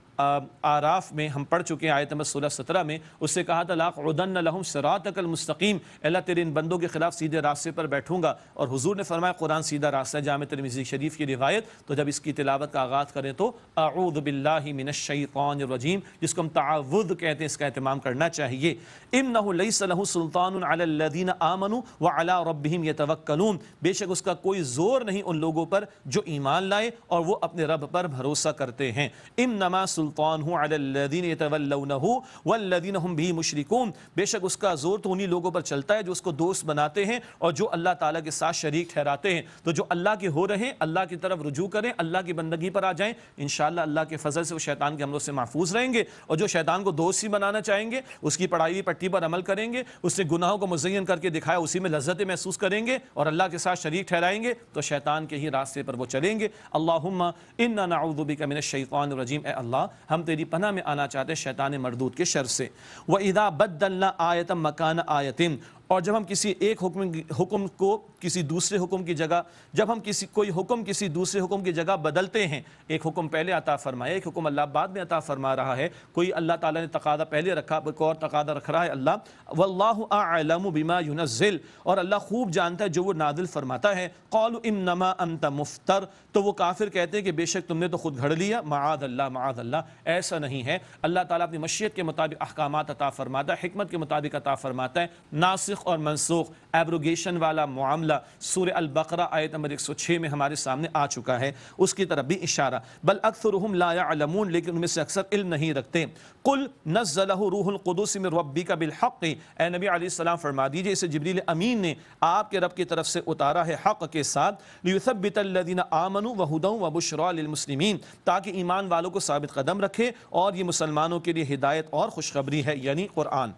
آراف میں ہم پڑھ چکے ہیں، آیت نمبر سولہ سترہ میں، اس سے کہا تھا لَأَقْعُدَنَّ لَهُمْ صِرَاطَكَ الْمُسْتَقِيمَ، اللہ تیرے ان بندوں کے خلاف سیدھے راستے پر بیٹھوں گا۔ اور حضور نے فرمایا قرآن سیدھا راستہ ہے، جامع ترمذی شریف کی روایت۔ تو جب اس کی تلاوت کا آغاز کریں تو اعوذ باللہ من الشیطان الرجیم، جس کو ہم تعوذ کہتے ہیں، اس کا اہتمام کرنا چاہیے۔ اِنَّهُ لَيْسَ لَهُ سُلْطَانٌ عَلَى الَّذِينَ آمَنُوا وَعَلَىٰ رَبِّهِمْ يَتَوَكَّلُونَ، بے شک اس کا کوئی زور نہیں ان لوگوں پر جو ایمان لائے اور وہ اپنے رب پر بھروسہ کرتے ہیں۔ اِنَّمَا سُلْطَانُهُ عَلَى الذین یتولونہ والذین هم به مشرکون، بے شک اس کا زور تو انہی لوگوں پر چلتا ہے جو اس کو دوست بناتے ہیں اور جو اللہ تعالیٰ کے ساتھ شریک ٹھہراتے ہیں۔ تو جو اللہ کے ہو رہے ہیں، اللہ کی طرف رجوع کریں، اللہ کی بندگی پر آ جائیں، انشاءاللہ اللہ کے فضل سے وہ شیطان کے حملوں سے محفوظ رہیں گے۔ اور جو شیطان کو دوست ہی بنانا چاہیں گے، اس کی پڑھائی ہوئی پٹی پر عمل کریں گے، اس نے گناہوں کو مزین کر کے دکھایا اسی میں لذتیں محسوس کریں گے اور اللہ کے ساتھ شریک ٹھہرائیں گے، تو شیطان کے ہی راستے پر وہ چلیں گے۔ اللہم انا نعوذ بک من الشیطان الرجیم، اے اللہ ہم تیری پناہ میں آنا چاہتے ہیں شیطان مردود کے شر سے۔ وَإِذَا بَدَّلْنَا آیَةً مَكَانَ آیَةٍ، اور جب ہم کسی ایک حکم حکم کو کسی دوسرے حکم کی جگہ، جب ہم کسی کوئی حکم کسی دوسرے حکم کی جگہ بدلتے ہیں، ایک حکم پہلے عطا فرمایا، ایک حکم اللہ بعد میں عطا فرما رہا ہے، کوئی اللہ تعالیٰ نے تقاضا پہلے رکھا، کوئی اور تقاضا رکھ رہا ہے اللہ۔ وَاللَّهُ أَعْلَمُ بِمَا يُنَزِّلُ، اور اللہ خوب جانتا ہے جو وہ نازل فرماتا ہے۔ قَالُوا إِنَّمَا أَنْتَ مُفْتَرٍ، تو وہ کافر کہتے ہیں کہ بے شک تم نے تو خود گھڑ لیا۔ معاذ اللہ، معاذ اللہ، ایسا نہیں ہے۔ اللہ تعالیٰ اپنی مشیت کے مطابق احکامات عطا فرماتا ہے، حکمت کے مطابق عطا فرماتا ہے۔ ناسخ اور منسوخ، ایبروگیشن والا معاملہ سورہ البقرہ آیت نمبر ایک سو چھ میں ہمارے سامنے آ چکا ہے، اس کی طرف بھی اشارہ۔ بل اکثرهم لا يعلمون، لیکن ان میں سے اکثر علم نہیں رکھتے۔ قل نزلہ روح القدس من ربک بالحق، اے نبی علیہ السلام فرما دیجئے اسے جبریل امین نے آپ کے رب کی طرف سے اتارا ہے حق کے ساتھ۔ لیثبت الذین آمنوا وہدی وبشری للمسلمین، تاکہ ایمان والوں کو ثابت قدم رکھے اور یہ مسلمانوں کے لیے ہدایت اور خوشخبری ہے، یعنی قرآن۔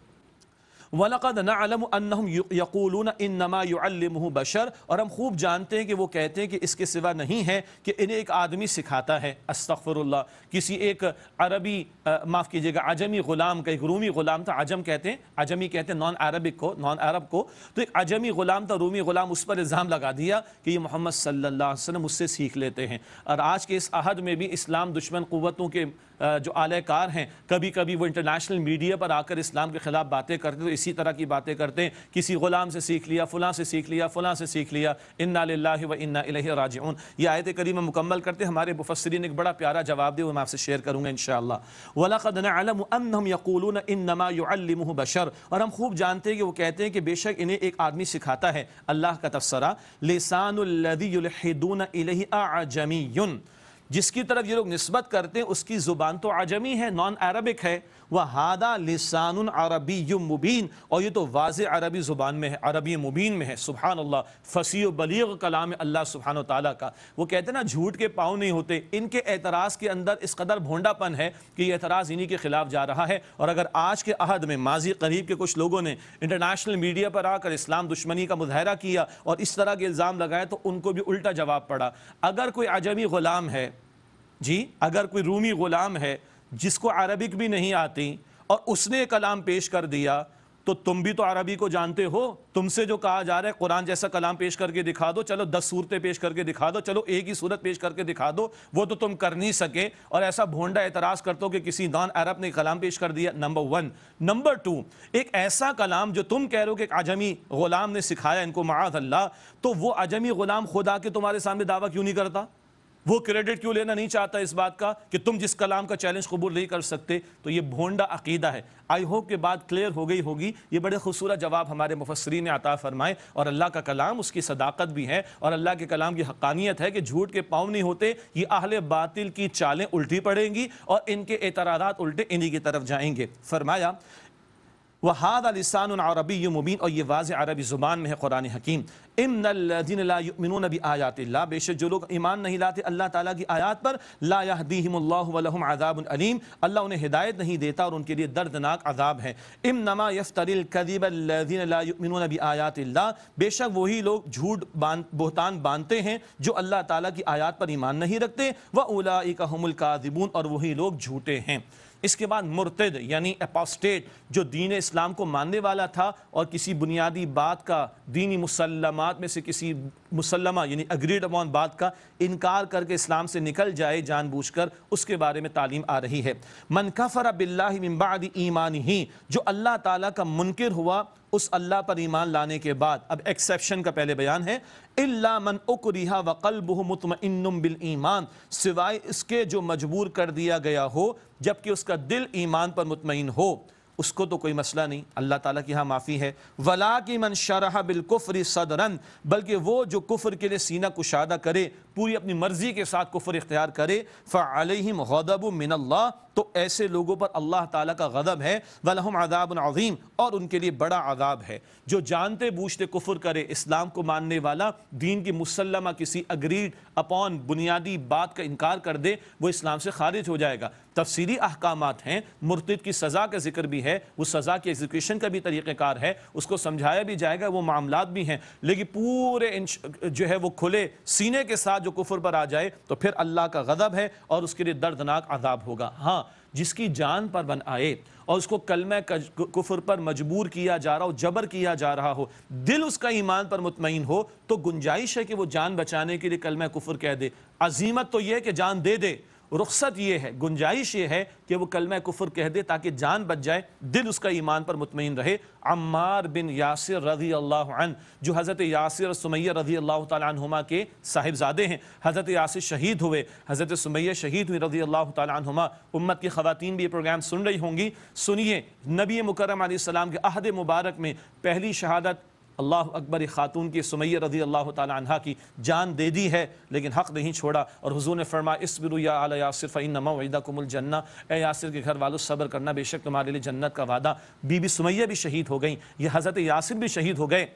وَلَقَدْ نَعْلَمُ أَنَّهُمْ يَقُولُونَ إِنَّمَا يُعَلِّمُهُ بشر، اور ہم خوب جانتے ہیں کہ وہ کہتے ہیں کہ اس کے سوا نہیں ہے کہ انہیں ایک آدمی سکھاتا ہے، استغفر اللہ، کسی ایک عربی معاف کیجیے گا عجمی غلام کا، ایک رومی غلام تھا، عجم کہتے ہیں، عجمی کہتے ہیں نان عربک کو، نان عرب کو، تو ایک عجمی غلام تھا، رومی غلام، اس پر الزام لگا دیا کہ یہ محمد صلی اللہ علیہ وسلم اس سے سیکھ لیتے ہیں۔ اور آج کے اس عہد میں بھی اسلام دشمن قوتوں کے جو اعلی کار ہیں کبھی کبھی وہ انٹرنیشنل میڈیا پر آ کر اسلام کے خلاف باتیں کرتے تو اسی طرح کی باتیں کرتے ہیں، کسی غلام سے سیکھ لیا، فلاں سے سیکھ لیا، فلاں سے سیکھ لیا، انا للہ و انا الیہ راجعون۔ یہ آیت کریمہ مکمل کرتے ہمارے مفسرین ایک بڑا پیارا جواب دے، وہ میں آپ سے شیئر کروں گا انشاءاللہ۔ وَلَقَدْ نَعْلَمُ أَنَّهُمْ يَقُولُونَ إِنَّمَا يُعَلِّمُهُ بَشَرٌ، اور ہم خوب جانتے ہیں کہ وہ کہتے ہیں کہ بے شک انہیں ایک آدمی سکھاتا ہے۔ اللہ کا تفسرہ لِسَانُ الَّذِي يُلْحِدُونَ إِلَيْهِ أَعْجَمِيٌّ، جس کی طرف یہ لوگ نسبت کرتے ہیں اس کی زبان تو عجمی ہے، نان عربک ہے۔ وَهَذَا لِسَانٌ عَرَبِيٌّ مُبِينٌ، اور یہ تو واضح عربی زبان میں ہے، عربی مبین میں ہے۔ سبحان اللہ، فصیح و بلیغ کلام اللہ سبحانہ و تعالیٰ کا۔ وہ کہتے ہیں نا جھوٹ کے پاؤں نہیں ہوتے، ان کے اعتراض کے اندر اس قدر بھونڈا پن ہے کہ یہ اعتراض انہی کے خلاف جا رہا ہے۔ اور اگر آج کے عہد میں ماضی قریب کے کچھ لوگوں نے انٹرنیشنل میڈیا پر آ کر اسلام دشمنی کا مظاہرہ کیا اور اس طرح کے الزام لگائے تو ان کو بھی الٹا جواب پڑا۔ اگر کوئی عجمی غلام ہے، جی اگر کوئی رومی غلام ہے جس کو عربک بھی نہیں آتی اور اس نے کلام پیش کر دیا تو تم بھی تو عربی کو جانتے ہو، تم سے جو کہا جا رہا ہے قرآن جیسا کلام پیش کر کے دکھا دو، چلو دس صورتیں پیش کر کے دکھا دو، چلو ایک ہی صورت پیش کر کے دکھا دو، وہ تو تم کر نہیں سکے اور ایسا بھونڈا اعتراض کرتے ہو کہ کسی نان عرب نے کلام پیش کر دیا۔ Number one. نمبر ٹو، ایک ایسا کلام جو تم کہہ رہے ہو کہ ایک عجمی غلام نے سکھایا ان کو معاذ اللہ، تو وہ عجمی غلام خدا کے تمہارے سامنے دعویٰ کیوں نہیں کرتا؟ وہ کریڈٹ کیوں لینا نہیں چاہتا اس بات کا کہ تم جس کلام کا چیلنج قبول نہیں کر سکتے؟ تو یہ بھونڈا عقیدہ ہے۔ آئی ہوپ کہ بات کلیئر ہو گئی ہوگی۔ یہ بڑے خوبصورت جواب ہمارے مفسرین نے عطا فرمائے، اور اللہ کا کلام اس کی صداقت بھی ہے اور اللہ کے کلام کی حقانیت ہے کہ جھوٹ کے پاؤں نہیں ہوتے۔ یہ اہل باطل کی چالیں الٹی پڑیں گی اور ان کے اعتراضات الٹے انہی کی طرف جائیں گے۔ فرمایا وَهَذَا لِسَانٌ عَرَبِيٌّ مُبِينٌ، اور یہ واضح عربی زبان میں ہے قرآن حکیم۔ اِنَّ الَّذِينَ لَا يُؤْمِنُونَ بِآيَاتِ اللَّهِ، بے شک جو لوگ ایمان نہیں لاتے اللہ تعالیٰ کی آیات پر، لَا يَهْدِيهِمُ اللَّهُ وَلَهُمْ عَذَابٌ أَلِيمٌ، اللہ انہیں ہدایت نہیں دیتا اور ان کے لیے دردناک عذاب ہے۔ إِنَّمَا يَفْتَرِي الْكَذِبَ الَّذِينَ لَا يُؤْمِنُونَ بِآيَاتِ اللَّهِ، بے شک وہی لوگ جھوٹ بہتان باندھتے ہیں جو اللہ تعالیٰ کی آیات پر ایمان نہیں رکھتے، وَأُولَئِكَ هُمُ الْكَاذِبُونَ، اور وہی لوگ جھوٹے ہیں۔ اس کے بعد مرتد یعنی اپوسٹیٹ، جو دین اسلام کو ماننے والا تھا اور کسی بنیادی بات کا، دینی مسلمات میں سے کسی مسلمہ یعنی اگریڈ اپون بات کا انکار کر کے اسلام سے نکل جائے جان بوجھ کر، اس کے بارے میں تعلیم آ رہی ہے۔ من کفر باللہ من بعد ایمانہ، جو اللہ تعالیٰ کا منکر ہوا اس اللہ پر ایمان لانے کے بعد۔ اب ایکسیپشن کا پہلے بیان ہے، الا من اکرہ وقلبہ مطمئن بالایمان، سوائے اس کے جو مجبور کر دیا گیا ہو جبکہ اس کا دل ایمان پر مطمئن ہو، اس کو تو کوئی مسئلہ نہیں، اللہ تعالیٰ کی ہاں معافی ہے۔ وَلَٰكِن مَنْ شَرَحَ بِالْكُفْرِ صَدْرًا، بلکہ وہ جو کفر کے لیے سینہ کشادہ کرے، پوری اپنی مرضی کے ساتھ کفر اختیار کرے، فَعَلَيْهِمْ غَضَبٌ مِّنَ اللَّهِ، تو ایسے لوگوں پر اللہ تعالیٰ کا غضب ہے، وَلَهُمْ عَذَابٌ عَظِيمٌ، اور ان کے لیے بڑا عذاب ہے۔ جو جانتے بوجھتے کفر کرے، اسلام کو ماننے والا، دین کی مسلمہ کسی اگریڈ اپون بنیادی بات کا انکار کر دے، وہ اسلام سے خارج ہو جائے گا۔ تفصیلی احکامات ہیں، مرتد کی سزا کا ذکر بھی ہے، وہ سزا کی ایگزیکیوشن کا بھی طریقہ کار ہے، اس کو سمجھایا بھی جائے گا، وہ معاملات بھی ہیں، لیکن پورے جو ہے وہ کھلے سینے کے ساتھ جو کفر پر آ جائے تو پھر اللہ کا غضب ہے اور اس کے لیے دردناک عذاب ہوگا۔ ہاں، جس کی جان پر بن آئے اور اس کو کلمہ کفر پر مجبور کیا جا رہا ہو، جبر کیا جا رہا ہو، دل اس کا ایمان پر مطمئن ہو، تو گنجائش ہے کہ وہ جان بچانے کے لیے کلمہ کفر کہہ دے۔ عزیمت تو یہ ہے کہ جان دے دے، رخصت یہ ہے، گنجائش یہ ہے کہ وہ کلمہ کفر کہہ دے تاکہ جان بچ جائے، دل اس کا ایمان پر مطمئن رہے۔ عمار بن یاسر رضی اللہ عنہ، جو حضرت یاسر اور سمیہ رضی اللہ تعالیٰ عنہما کے صاحبزادے ہیں، حضرت یاسر شہید ہوئے، حضرت سمیہ شہید ہوئی رضی اللہ تعالیٰ عنہما۔ امت کی خواتین بھی یہ پروگرام سن رہی ہوں گی، سنیے، نبی مکرم علیہ السلام کے عہد مبارک میں پہلی شہادت اللہ اکبر خاتون کی سمیہ رضی اللہ تعالی عنہ کی جان دے دی ہے لیکن حق نہیں چھوڑا، اور حضور نے فرمایا اصبروا یا آل یاسر فإن موعدکم الجنہ، اے یاسر کے گھر والوں صبر کرنا، بے شک تمہارے لیے جنت کا وعدہ۔ بی بی سمیہ بھی شہید ہو گئیں، یہ حضرت یاسر بھی شہید ہو گئے۔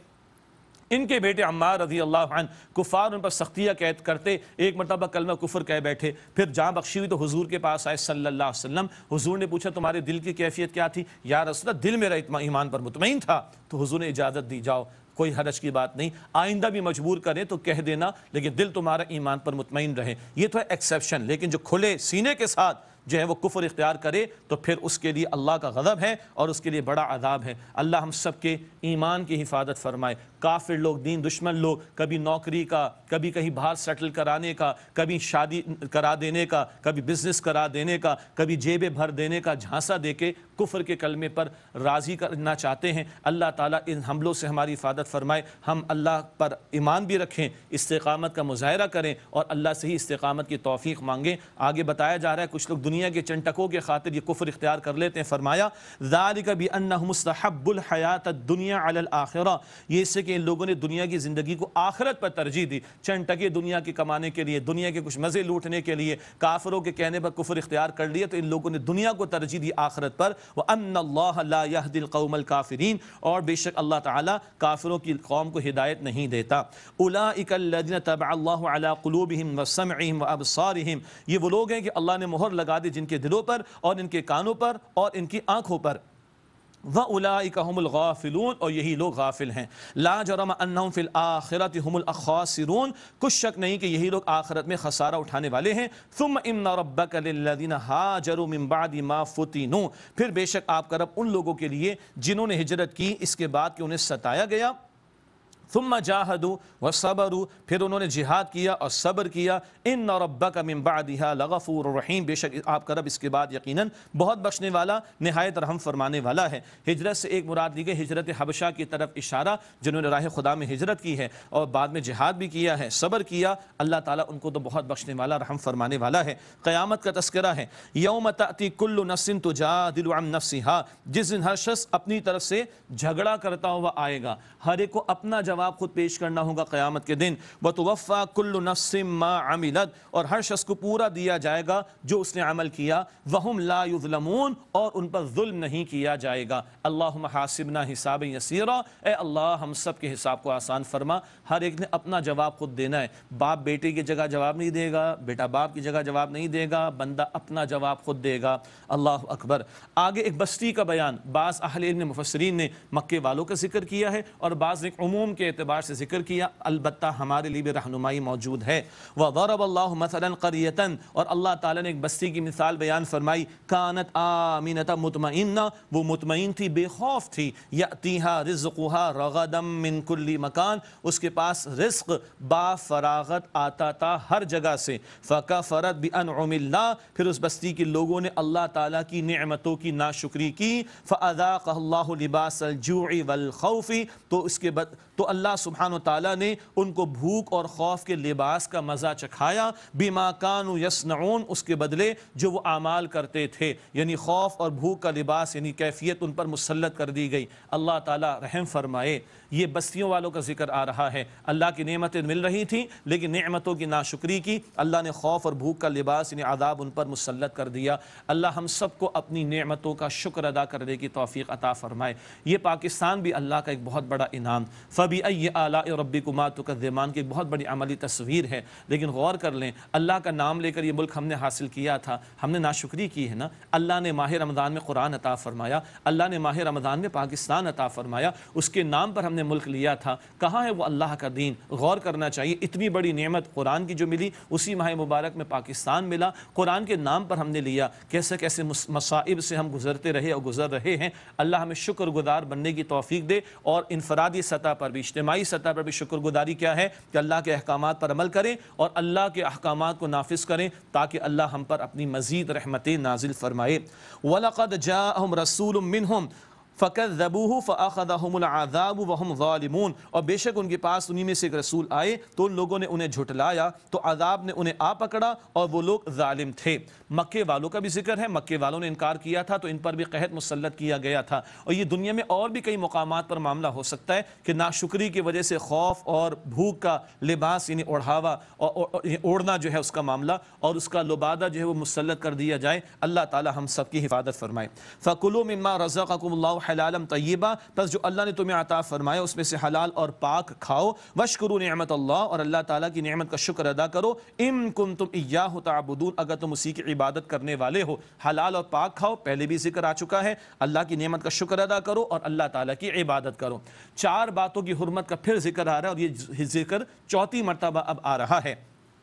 ان کے بیٹے عمار رضی اللہ عنہ، کفار ان پر سختیاں قید کرتے، ایک مرتبہ کلمہ کفر کہہ بیٹھے، پھر جان بخشی ہوئی تو حضور کے پاس آئے صلی اللہ علیہ وسلم۔ حضور نے پوچھا تمہارے دل کی کیفیت کیا تھی؟ یا رسول اللہ دل میرا ایمان پر مطمئن تھا۔ تو حضور نے اجازت دی، جاؤ، کوئی حرج کی بات نہیں، آئندہ بھی مجبور کریں تو کہہ دینا، لیکن دل تمہارا ایمان پر مطمئن رہے۔ یہ تو ہے ایکسیپشن، لیکن جو کھلے سینے کے ساتھ جو ہے وہ کفر اختیار کرے تو پھر اس کے لیے اللہ کا غضب ہے اور اس کے لیے بڑا عذاب ہے۔ اللہ ہم سب کے ایمان کی حفاظت فرمائے۔ کافر لوگ، دین دشمن لوگ، کبھی نوکری کا، کبھی کہیں باہر سیٹل کرانے کا، کبھی شادی کرا دینے کا، کبھی بزنس کرا دینے کا، کبھی جیبیں بھر دینے کا جھانسا دے کے کفر کے کلمے پر راضی کرنا چاہتے ہیں۔ اللہ تعالیٰ ان حملوں سے ہماری حفاظت فرمائے۔ ہم اللہ پر ایمان بھی رکھیں، استقامت کا مظاہرہ کریں اور اللہ سے ہی استقامت کی توفیق مانگیں۔ آگے بتایا جا رہا ہے کچھ لوگ دنیا کے چنٹکوں کے خاطر یہ کفر اختیار کر لیتے ہیں۔ فرمایا ذالک بأنہم مستحب الحیات الدنیا علی الآخرہ، یہ اس سے کہ ان لوگوں نے دنیا کی زندگی کو آخرت پر ترجیح دی، چنٹکے دنیا کے کمانے کے لیے، دنیا کے کچھ مزے لوٹنے کے لیے کافروں کے کہنے پر کفر اختیار کر لیا، تو ان لوگوں نے دنیا کو ترجیح دی آخرت پر۔ وَأَنَّ اللَّهَ لَا يَهْدِي الْقَوْمَ الْكَافِرِينَ، اور بے شک اللہ تعالیٰ کافروں کی قوم کو ہدایت نہیں دیتا۔ أُولَٰئِكَ الَّذِينَ طَبَعَ اللَّهُ عَلَىٰ قُلُوبِهِمْ وَسَمْعِهِمْ وَأَبْصَارِهِمْ، یہ وہ لوگ ہیں کہ اللہ نے مہر لگا دی جن کے دلوں پر اور ان کے کانوں پر اور ان کی آنکھوں پر۔ وَأُولَٰئِكَ هُمُ الْغَافِلُونَ، اور یہی لوگ غافل ہیں۔ لَا جَرَمَ أَنَّهُمْ فِي الْآخِرَةِ هُمُ الْخَاسِرُونَ، کچھ شک نہیں کہ یہی لوگ آخرت میں خسارہ اٹھانے والے ہیں۔ ثُمَّ إِنَّ رَبَّكَ لِلَّذِينَ هَاجَرُوا مِن بَعْدِ مَا فُتِنُوا، پھر بے شک آپ کا رب ان لوگوں کے لیے جنہوں نے ہجرت کی اس کے بعد کہ انہیں ستایا گیا۔ ثم جاہدوا وصبروا، پھر انہوں نے جہاد کیا اور صبر کیا۔ ان ربک من بعدها لغفور رحیم، بے شک آپ کا رب اس کے بعد یقیناً بہت بخشنے والا، نہایت رحم فرمانے والا ہے۔ ہجرت سے ایک مراد لی گئی ہجرت حبشہ کی طرف اشارہ، جنہوں نے راہ خدا میں ہجرت کی ہے اور بعد میں جہاد بھی کیا ہے، صبر کیا، اللہ تعالیٰ ان کو تو بہت بخشنے والا، رحم فرمانے والا ہے۔ قیامت کا تذکرہ ہے، یوم تأتی کل نفس تجادل عن نفسها، جس دن ہر شخص اپنی طرف سے جھگڑا کرتا ہوا آئے گا، ہر ایک کو اپنا جواب خود پیش کرنا ہوگا قیامت کے دن۔ وَتُوَفَّى كُلُّ نَفْسٍ مَّا عَمِلَتْ، اور ہر شخص کو پورا دیا جائے گا جو اس نے عمل کیا۔ وَهُمْ لَا يُظْلَمُونَ، اور ان پر ظلم نہیں کیا جائے گا۔ اللہم حاسبنا حسابا یسیرا، اے اللہ ہم سب کے حساب کو آسان فرما۔ ہر ایک نے اپنا جواب خود دینا ہے، باپ بیٹے کی جگہ جواب نہیں دے گا، بیٹا باپ کی جگہ جواب نہیں دے گا، بندہ اپنا جواب خود دے گا۔ اللہ اکبر۔ آگے ایک بستی کا بیان، بعض اہل علم مفسرین نے مکے والوں کا ذکر کیا ہے اور بعض نے عموم کے اعتبار سے ذکر کیا، البتہ ہمارے لیے بھی رہنمائی موجود ہے۔ وَضَرَبَ اللَّهُ مَثَلًا قَرْيَةً، اور اللہ تعالیٰ نے ایک بستی کی مثال بیان فرمائی، كَانَتْ آمِنَةً مُطْمَئِنَّةً، وہ مطمئن تھی، بے خوف تھی، يَأْتِيهَا رِزْقُهَا رَغَدًا مِّن كُلِّ مَكَانٍ، اس کے پاس رزق با فراغت آتا تھا ہر جگہ سے۔ فَكَفَرَتْ بِأَنْعُمِ اللَّهِ، پھر اس بستی کے لوگوں نے اللہ تعالیٰ کی نعمتوں کی ناشکری کی۔ فَأَذَاقَهَا اللَّهُ لِبَاسَ الْجُوعِ وَالْخَوْفِ، تو اس کے بعد تو اللہ سبحانہ وتعالیٰ نے ان کو بھوک اور خوف کے لباس کا مزہ چکھایا، بما کانوا یصنعون، اس کے بدلے جو وہ اعمال کرتے تھے، یعنی خوف اور بھوک کا لباس یعنی کیفیت ان پر مسلط کر دی گئی۔ اللہ تعالیٰ رحم فرمائے۔ یہ بستیوں والوں کا ذکر آ رہا ہے، اللہ کی نعمتیں مل رہی تھیں لیکن نعمتوں کی ناشکری کی، اللہ نے خوف اور بھوک کا لباس یعنی عذاب ان پر مسلط کر دیا۔ اللہ ہم سب کو اپنی نعمتوں کا شکر ادا کرنے کی توفیق عطا فرمائے۔ یہ پاکستان بھی اللہ کا ایک بہت بڑا انعام، فَبِأَيِّ آلَاءِ رَبِّكُمَا تُكَذِّبَانِ کی ایک بہت بڑی عملی تصویر ہے، لیکن غور کر لیں، اللہ کا نام لے کر یہ ملک ہم نے حاصل کیا تھا، ہم نے ناشکری کی ہے نا۔ اللہ نے ماہ رمضان میں قرآن عطا فرمایا، اللہ نے ماہ رمضان میں پاکستان عطا فرمایا، اس کے نام پر ہم نے ملک لیا تھا، کہاں ہے وہ اللہ کا دین؟ غور کرنا چاہیے، اتنی بڑی نعمت قرآن کی جو ملی اسی ماہ مبارک میں پاکستان ملا، قرآن کے نام پر ہم نے لیا۔ کیسے کیسے مصائب سے ہم گزرتے رہے اور گزر رہے ہیں، اللہ ہمیں شکر گزار بننے کی توفیق دے، اور انفرادی سطح پر بھی، اجتماعی سطح پر بھی شکر گزاری کیا ہے کہ اللہ کے احکامات پر عمل کریں اور اللہ کے احکامات کو نافذ کریں تاکہ اللہ ہم پر اپنی مزید رحمتیں نازل فرمائے۔ وَلَقَدْ جَاءَهُمْ رَسُولٌ مِّنْهُمْ فَكَذَّبُوهُ فَأَخَذَهُمُ الْعَذَابُ وَهُمْ ظَالِمُونَ، اور بے شک ان کے پاس انہی میں سے ایک رسول آئے تو ان لوگوں نے انہیں جھٹلایا تو عذاب نے انہیں آ پکڑا اور وہ لوگ ظالم تھے۔ مکے والوں کا بھی ذکر ہے، مکے والوں نے انکار کیا تھا تو ان پر بھی قحط مسلط کیا گیا تھا، اور یہ دنیا میں اور بھی کئی مقامات پر معاملہ ہو سکتا ہے کہ ناشکری کی وجہ سے خوف اور بھوک کا لباس یعنی اوڑھاوا اور اوڑھنا جو ہے اس کا معاملہ اور اس کا لبادہ جو ہے وہ مسلط کر دیا جائے۔ اللہ تعالی ہم سب کی حفاظت فرمائے۔ فَكُلُوا مِمَّا رَزَقَكُمُ اللَّهُ حلالا طیبا، پس جو اللہ نے تمہیں عطا فرمایا اس میں سے حلال اور پاک کھاؤ۔ واشکروا نعمت اللہ، اور اللہ تعالیٰ کی نعمت کا شکر ادا کرو۔ ان کنتم ایاہ تعبدون، اگر تم اسی کی عبادت کرنے والے ہو۔ حلال اور پاک کھاؤ، پہلے بھی ذکر آ چکا ہے، اللہ کی نعمت کا شکر ادا کرو اور اللہ تعالیٰ کی عبادت کرو۔ چار باتوں کی حرمت کا پھر ذکر آ رہا ہے اور یہ ذکر چوتھی مرتبہ اب آ رہا ہے۔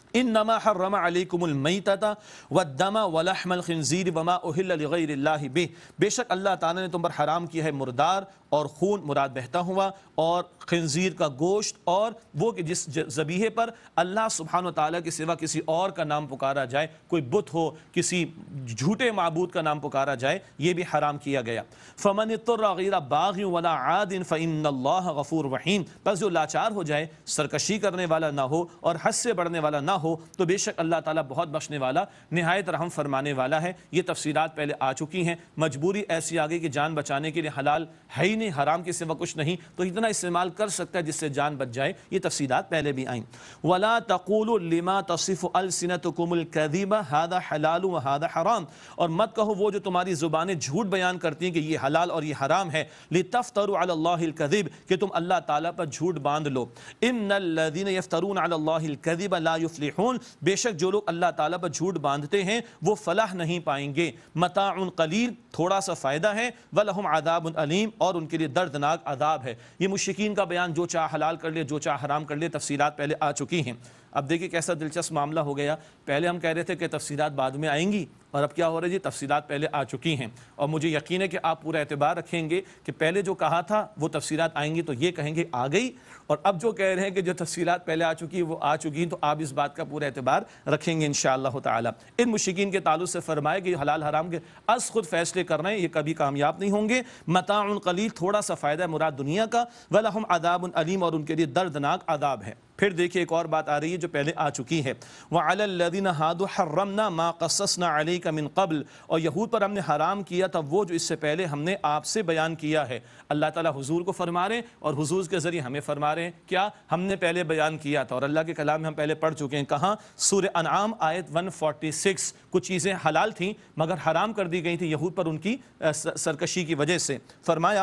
انما حرم علیکم المیتۃ والدم ولحم الخنزیر وما اہل لغیر اللہ بہ، بے شک اللہ تعالیٰ نے تم پر حرام کیا ہے مردار اور خون مراد بہتا ہوا اور خنزیر کا گوشت، اور وہ کہ جس ذبیحے پر اللہ سبحانہ و تعالیٰ کے سوا کسی اور کا نام پکارا جائے، کوئی بت ہو، کسی جھوٹے معبود کا نام پکارا جائے، یہ بھی حرام کیا گیا۔ فمن اضطر غیر باغ ولا عاد فإن اللہ غفور رحیم، بس جو لاچار ہو جائے، سرکشی کرنے والا نہ ہو اور حد سے بڑھنے والا نہ ہو، تو بے شک اللہ تعالیٰ بہت بخشنے والا، نہایت رحم فرمانے والا ہے۔ یہ تفصیلات پہلے آ چکی ہیں، مجبوری ایسی آگئی کہ جان بچانے کے لیے حلال ہے ہی نہیں، حرام کے سوا کچھ نہیں، تو اتنا استعمال کر سکتا ہے جس سے جان بچ جائے۔ یہ تفصیلات پہلے بھی آئیں۔ وَلَا تَقُولُوا لِمَا تَصِفُ أَلْسِنَتُكُمُ الْكَذِبَ هَذَا حَلَالٌ وَهَذَا حَرَامٌ، اور مت کہو وہ جو تمہاری زبانیں جھوٹ بیان کرتی ہیں کہ یہ حلال اور یہ حرام ہے، لِتَفْتَرُوا عَلَى اللَّهِ الْكَذِبَ، کہ تم اللہ تعالیٰ پر جھوٹ باندھ لو۔ إِنَّ الَّذِينَ يَفْتَرُونَ عَلَى اللَّهِ الْكَذِبَ لَا يُفْلِحُونَ، بے شک جو لوگ اللہ تعالیٰ پر جھوٹ باندھتے ہیں وہ فلاح نہیں پائیں گے۔ متاع قلیل، تھوڑا سا فائدہ ہے، وَلَهُمْ عَذَابٌ علیم، اور ان کے لیے دردناک عذاب ہے۔ یہ مشرکین کا بیان، جو چاہ حلال کر لے جو چاہ حرام کر لے، تفصیلات پہلے آ چکی ہیں۔ اب دیکھیں کیسا دلچسپ معاملہ ہو گیا، پہلے ہم کہہ رہے تھے کہ تفصیلات بعد میں آئیں گی، اور اب کیا ہو رہا ہے جی، تفصیلات پہلے آ چکی ہیں، اور مجھے یقین ہے کہ آپ پورا اعتبار رکھیں گے کہ پہلے جو کہا تھا وہ تفصیلات آئیں گی تو یہ کہیں گے آ گئی، اور اب جو کہہ رہے ہیں کہ جو تفصیلات پہلے آ چکی وہ آ چکی ہیں، تو آپ اس بات کا پورا اعتبار رکھیں گے انشاءاللہ تعالی۔ ان مشرکین کے تعلق سے فرمائے کہ حلال حرام کے از خود فیصلے کر رہے ہیں، یہ کبھی کامیاب نہیں ہوں گے۔ متاع قلیل، تھوڑا سا فائدہ ہے مراد دنیا کا، وَلَهُمْ عَذَابٌ علیم، اور ان کے لیے دردناک عذاب ہے۔ پھر دیکھیں ایک اور بات آ رہی ہے جو پہلے آ چکی ہے، وَعَلَى الَّذِينَ هَادُوا حَرَّمْنَا مَا قَصَّصْنَا عَلَيْكَ مِن قَبْلُ، اور یہود پر ہم نے حرام کیا تھا وہ جو اس سے پہلے ہم نے آپ سے بیان کیا ہے۔ اللہ تعالیٰ حضور کو فرما رہے ہیں اور حضور کے ذریعے ہمیں فرما رہے ہیں، کیا ہم نے پہلے بیان کیا تھا، اور اللہ کے کلام میں ہم پہلے پڑھ چکے ہیں۔ کہاں؟ سورہ انعام آیت ایک سو چھیالیس، کچھ چیزیں حلال تھیں مگر حرام کر دی گئی تھیں یہود پر ان کی سرکشی کی وجہ سے۔ فرمایا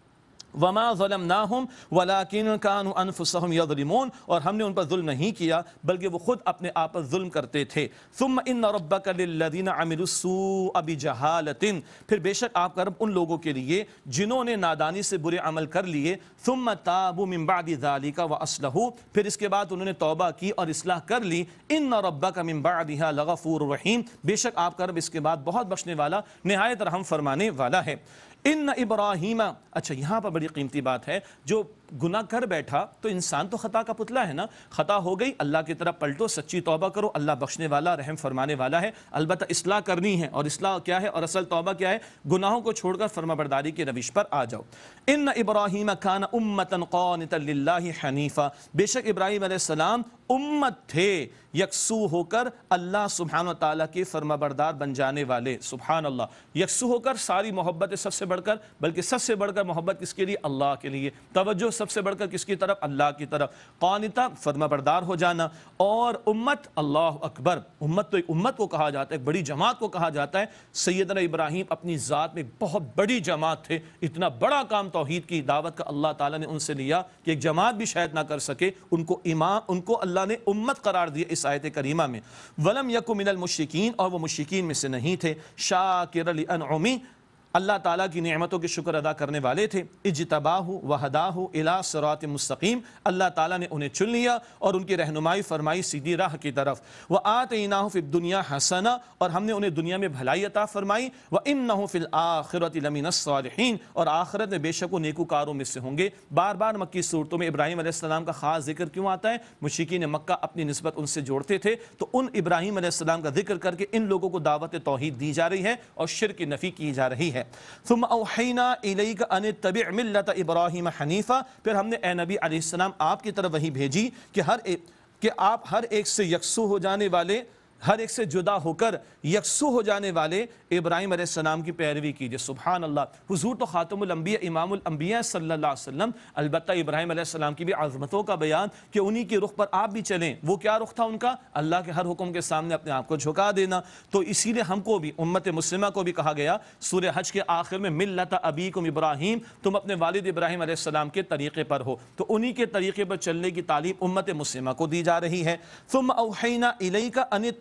وَمَا ظَلَمْنَاهُمْ وَلَكِنْ كَانُوا أَنفُسَهُمْ يَظْلِمُونَ، اور ہم نے ان پر ظلم نہیں کیا بلکہ وہ خود اپنے آپ پر ظلم کرتے تھے۔ ثُمَّ إِنَّ رَبَّكَ لِلَّذِينَ عَمِلُوا السُّوءَ بِجَهَالَةٍ، پھر بے شک آپ کا رب ان لوگوں کے لیے جنہوں نے نادانی سے برے عمل کر لیے، ثُمَّ تَابُوا مِن بَعْدِ ذَلِكَ وَأَصْلَحُوا، پھر اس کے بعد انہوں نے توبہ کی اور اصلاح کر لی، إِنَّ رَبَّكَ مِن بَعْدِهَا لَغَفُورٌ رَحِيمٌ، بے شک آپ کا رب اس کے بعد بہت بخشنے والا، نہایت رحم فرمانے والا ہے۔ ان ابراہیم، اچھا یہاں پر بڑی قیمتی بات ہے، جو گناہ کر بیٹھا تو انسان تو خطا کا پتلا ہے نا، خطا ہو گئی اللہ کی طرف پلٹو، سچی توبہ کرو، اللہ بخشنے والا رحم فرمانے والا ہے، البتہ اصلاح کرنی ہے، اور اصلاح کیا ہے اور اصل توبہ کیا ہے؟ گناہوں کو چھوڑ کر فرما برداری کی روش پر آ جاؤ۔ ان ابراہیم کان امتا قانتا للہ حنیفا، بے شک ابراہیم علیہ السلام امت تھے یکسو ہو کر اللہ سبحانہ وتعالیٰ کے فرما بردار بن جانے والے۔ سبحان اللہ، یکسو ہو کر ساری محبت سب سے بڑھ کر، بلکہ سب سے بڑھ کر محبت کس کے لیے؟ اللہ کے لیے، توجہ سب سے بڑھ کر کس کی طرف؟ اللہ کی طرف، قانتا فرما بردار ہو جانا، اور امت، اللہ اکبر، امت تو ایک امت کو کہا جاتا ہے، ایک بڑی جماعت کو کہا جاتا ہے۔ سیدنا ابراہیم اپنی ذات میں بہت بڑی جماعت تھے، اتنا بڑا کام توحید کی دعوت کا اللہ تعالیٰ نے ان سے لیا کہ ایک جماعت بھی شاید نہ کر سکے، ان کو امام، ان کو اللہ نے امت قرار دیا اس آیت کریمہ میں۔ وَلَمْ يَكُ مِنَ الْمُشْرِكِينَ، اور وہ مشرکین میں سے نہیں تھے۔ شَاكِرًا لِأَنْعُمِهِ، اللہ تعالیٰ کی نعمتوں کے شکر ادا کرنے والے تھے۔ اجتباہ وہداہ الی صراط مستقیم، اللہ تعالیٰ نے انہیں چن لیا اور ان کی رہنمائی فرمائی سیدھی راہ کی طرف۔ وآتیناہ فی الدنیا حسنہ، اور ہم نے انہیں دنیا میں بھلائی عطا فرمائی۔ وانہ فی الآخرۃ لمن الصالحین، اور آخرت میں بے شک وہ نیکوکاروں میں سے ہوں گے۔ بار بار مکی صورتوں میں ابراہیم علیہ السلام کا خاص ذکر کیوں آتا ہے؟ مشرکین مکہ اپنی نسبت ان سے جوڑتے تھے، تو ان ابراہیم علیہ السلام کا ذکر کر کے ان لوگوں کو دعوت توحید دی جا رہی ہے اور شرک کی نفی کی جا رہی ہے۔ ثم اوحینا الیک ان اتبع ملت ابراہیم حنیفا، پھر ہم نے اے نبی علیہ السلام آپ کی طرف وحی بھیجی کہ ہر ایک کہ آپ ہر ایک سے یکسو ہو جانے والے، ہر ایک سے جدا ہو کر یکسو ہو جانے والے ابراہیم علیہ السلام کی پیروی کیجئے۔ سبحان اللہ، حضور تو خاتم الانبیاء امام الانبیاء صلی اللہ علیہ وسلم، البتہ ابراہیم علیہ السلام کی بھی عظمتوں کا بیان کہ انہی کی رخ پر آپ بھی چلیں۔ وہ کیا رخ تھا ان کا؟ اللہ کے ہر حکم کے سامنے اپنے آپ کو جھکا دینا۔ تو اسی لیے ہم کو بھی، امت مسلمہ کو بھی کہا گیا سورہ حج کے آخر میں ملت ابیکم ابراہیم، تم اپنے والد ابراہیم علیہ السلام کے طریقے پر ہو، تو انہی کے طریقے پر چلنے کی تعلیم امت مسلمہ کو دی جا رہی ہے۔ ثم اوحینا الیک ان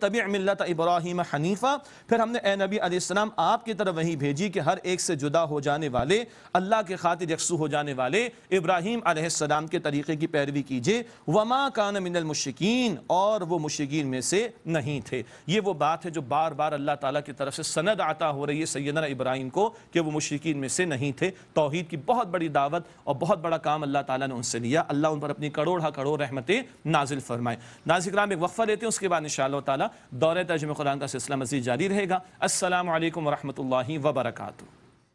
وَاتَّبِعْ مِلَّةَ إِبْرَاهِيمَ حَنِيفًا، پھر ہم نے اے نبی علیہ السلام آپ کی طرف وہی بھیجی کہ ہر ایک سے جدا ہو جانے والے، اللہ کے خاطر یکسو ہو جانے والے ابراہیم علیہ السلام کے طریقے کی پیروی کیجئے۔ وَمَا كَانَ مِنَ الْمُشْرِكِينَ، اور وہ مشرکین میں سے نہیں تھے۔ یہ وہ بات ہے جو بار بار اللہ تعالیٰ کی طرف سے سند عطا ہو رہی ہے سیدنا ابراہیم کو کہ وہ مشرکین میں سے نہیں تھے۔ توحید کی بہت بڑی دعوت اور بہت بڑا کام اللہ تعالیٰ نے ان سے لیا۔ اللہ ان پر اپنی کروڑہ کروڑ رحمتیں نازل فرمائے۔ ناظرین کرام، ایک وقفہ لیتے ہیں، اس کے بعد انشاءاللہ تعالیٰ دورہ ترجمہ قرآن کا سلسلہ مزید جاری رہے گا۔ السلام علیکم ورحمۃ اللہ وبرکاتہ۔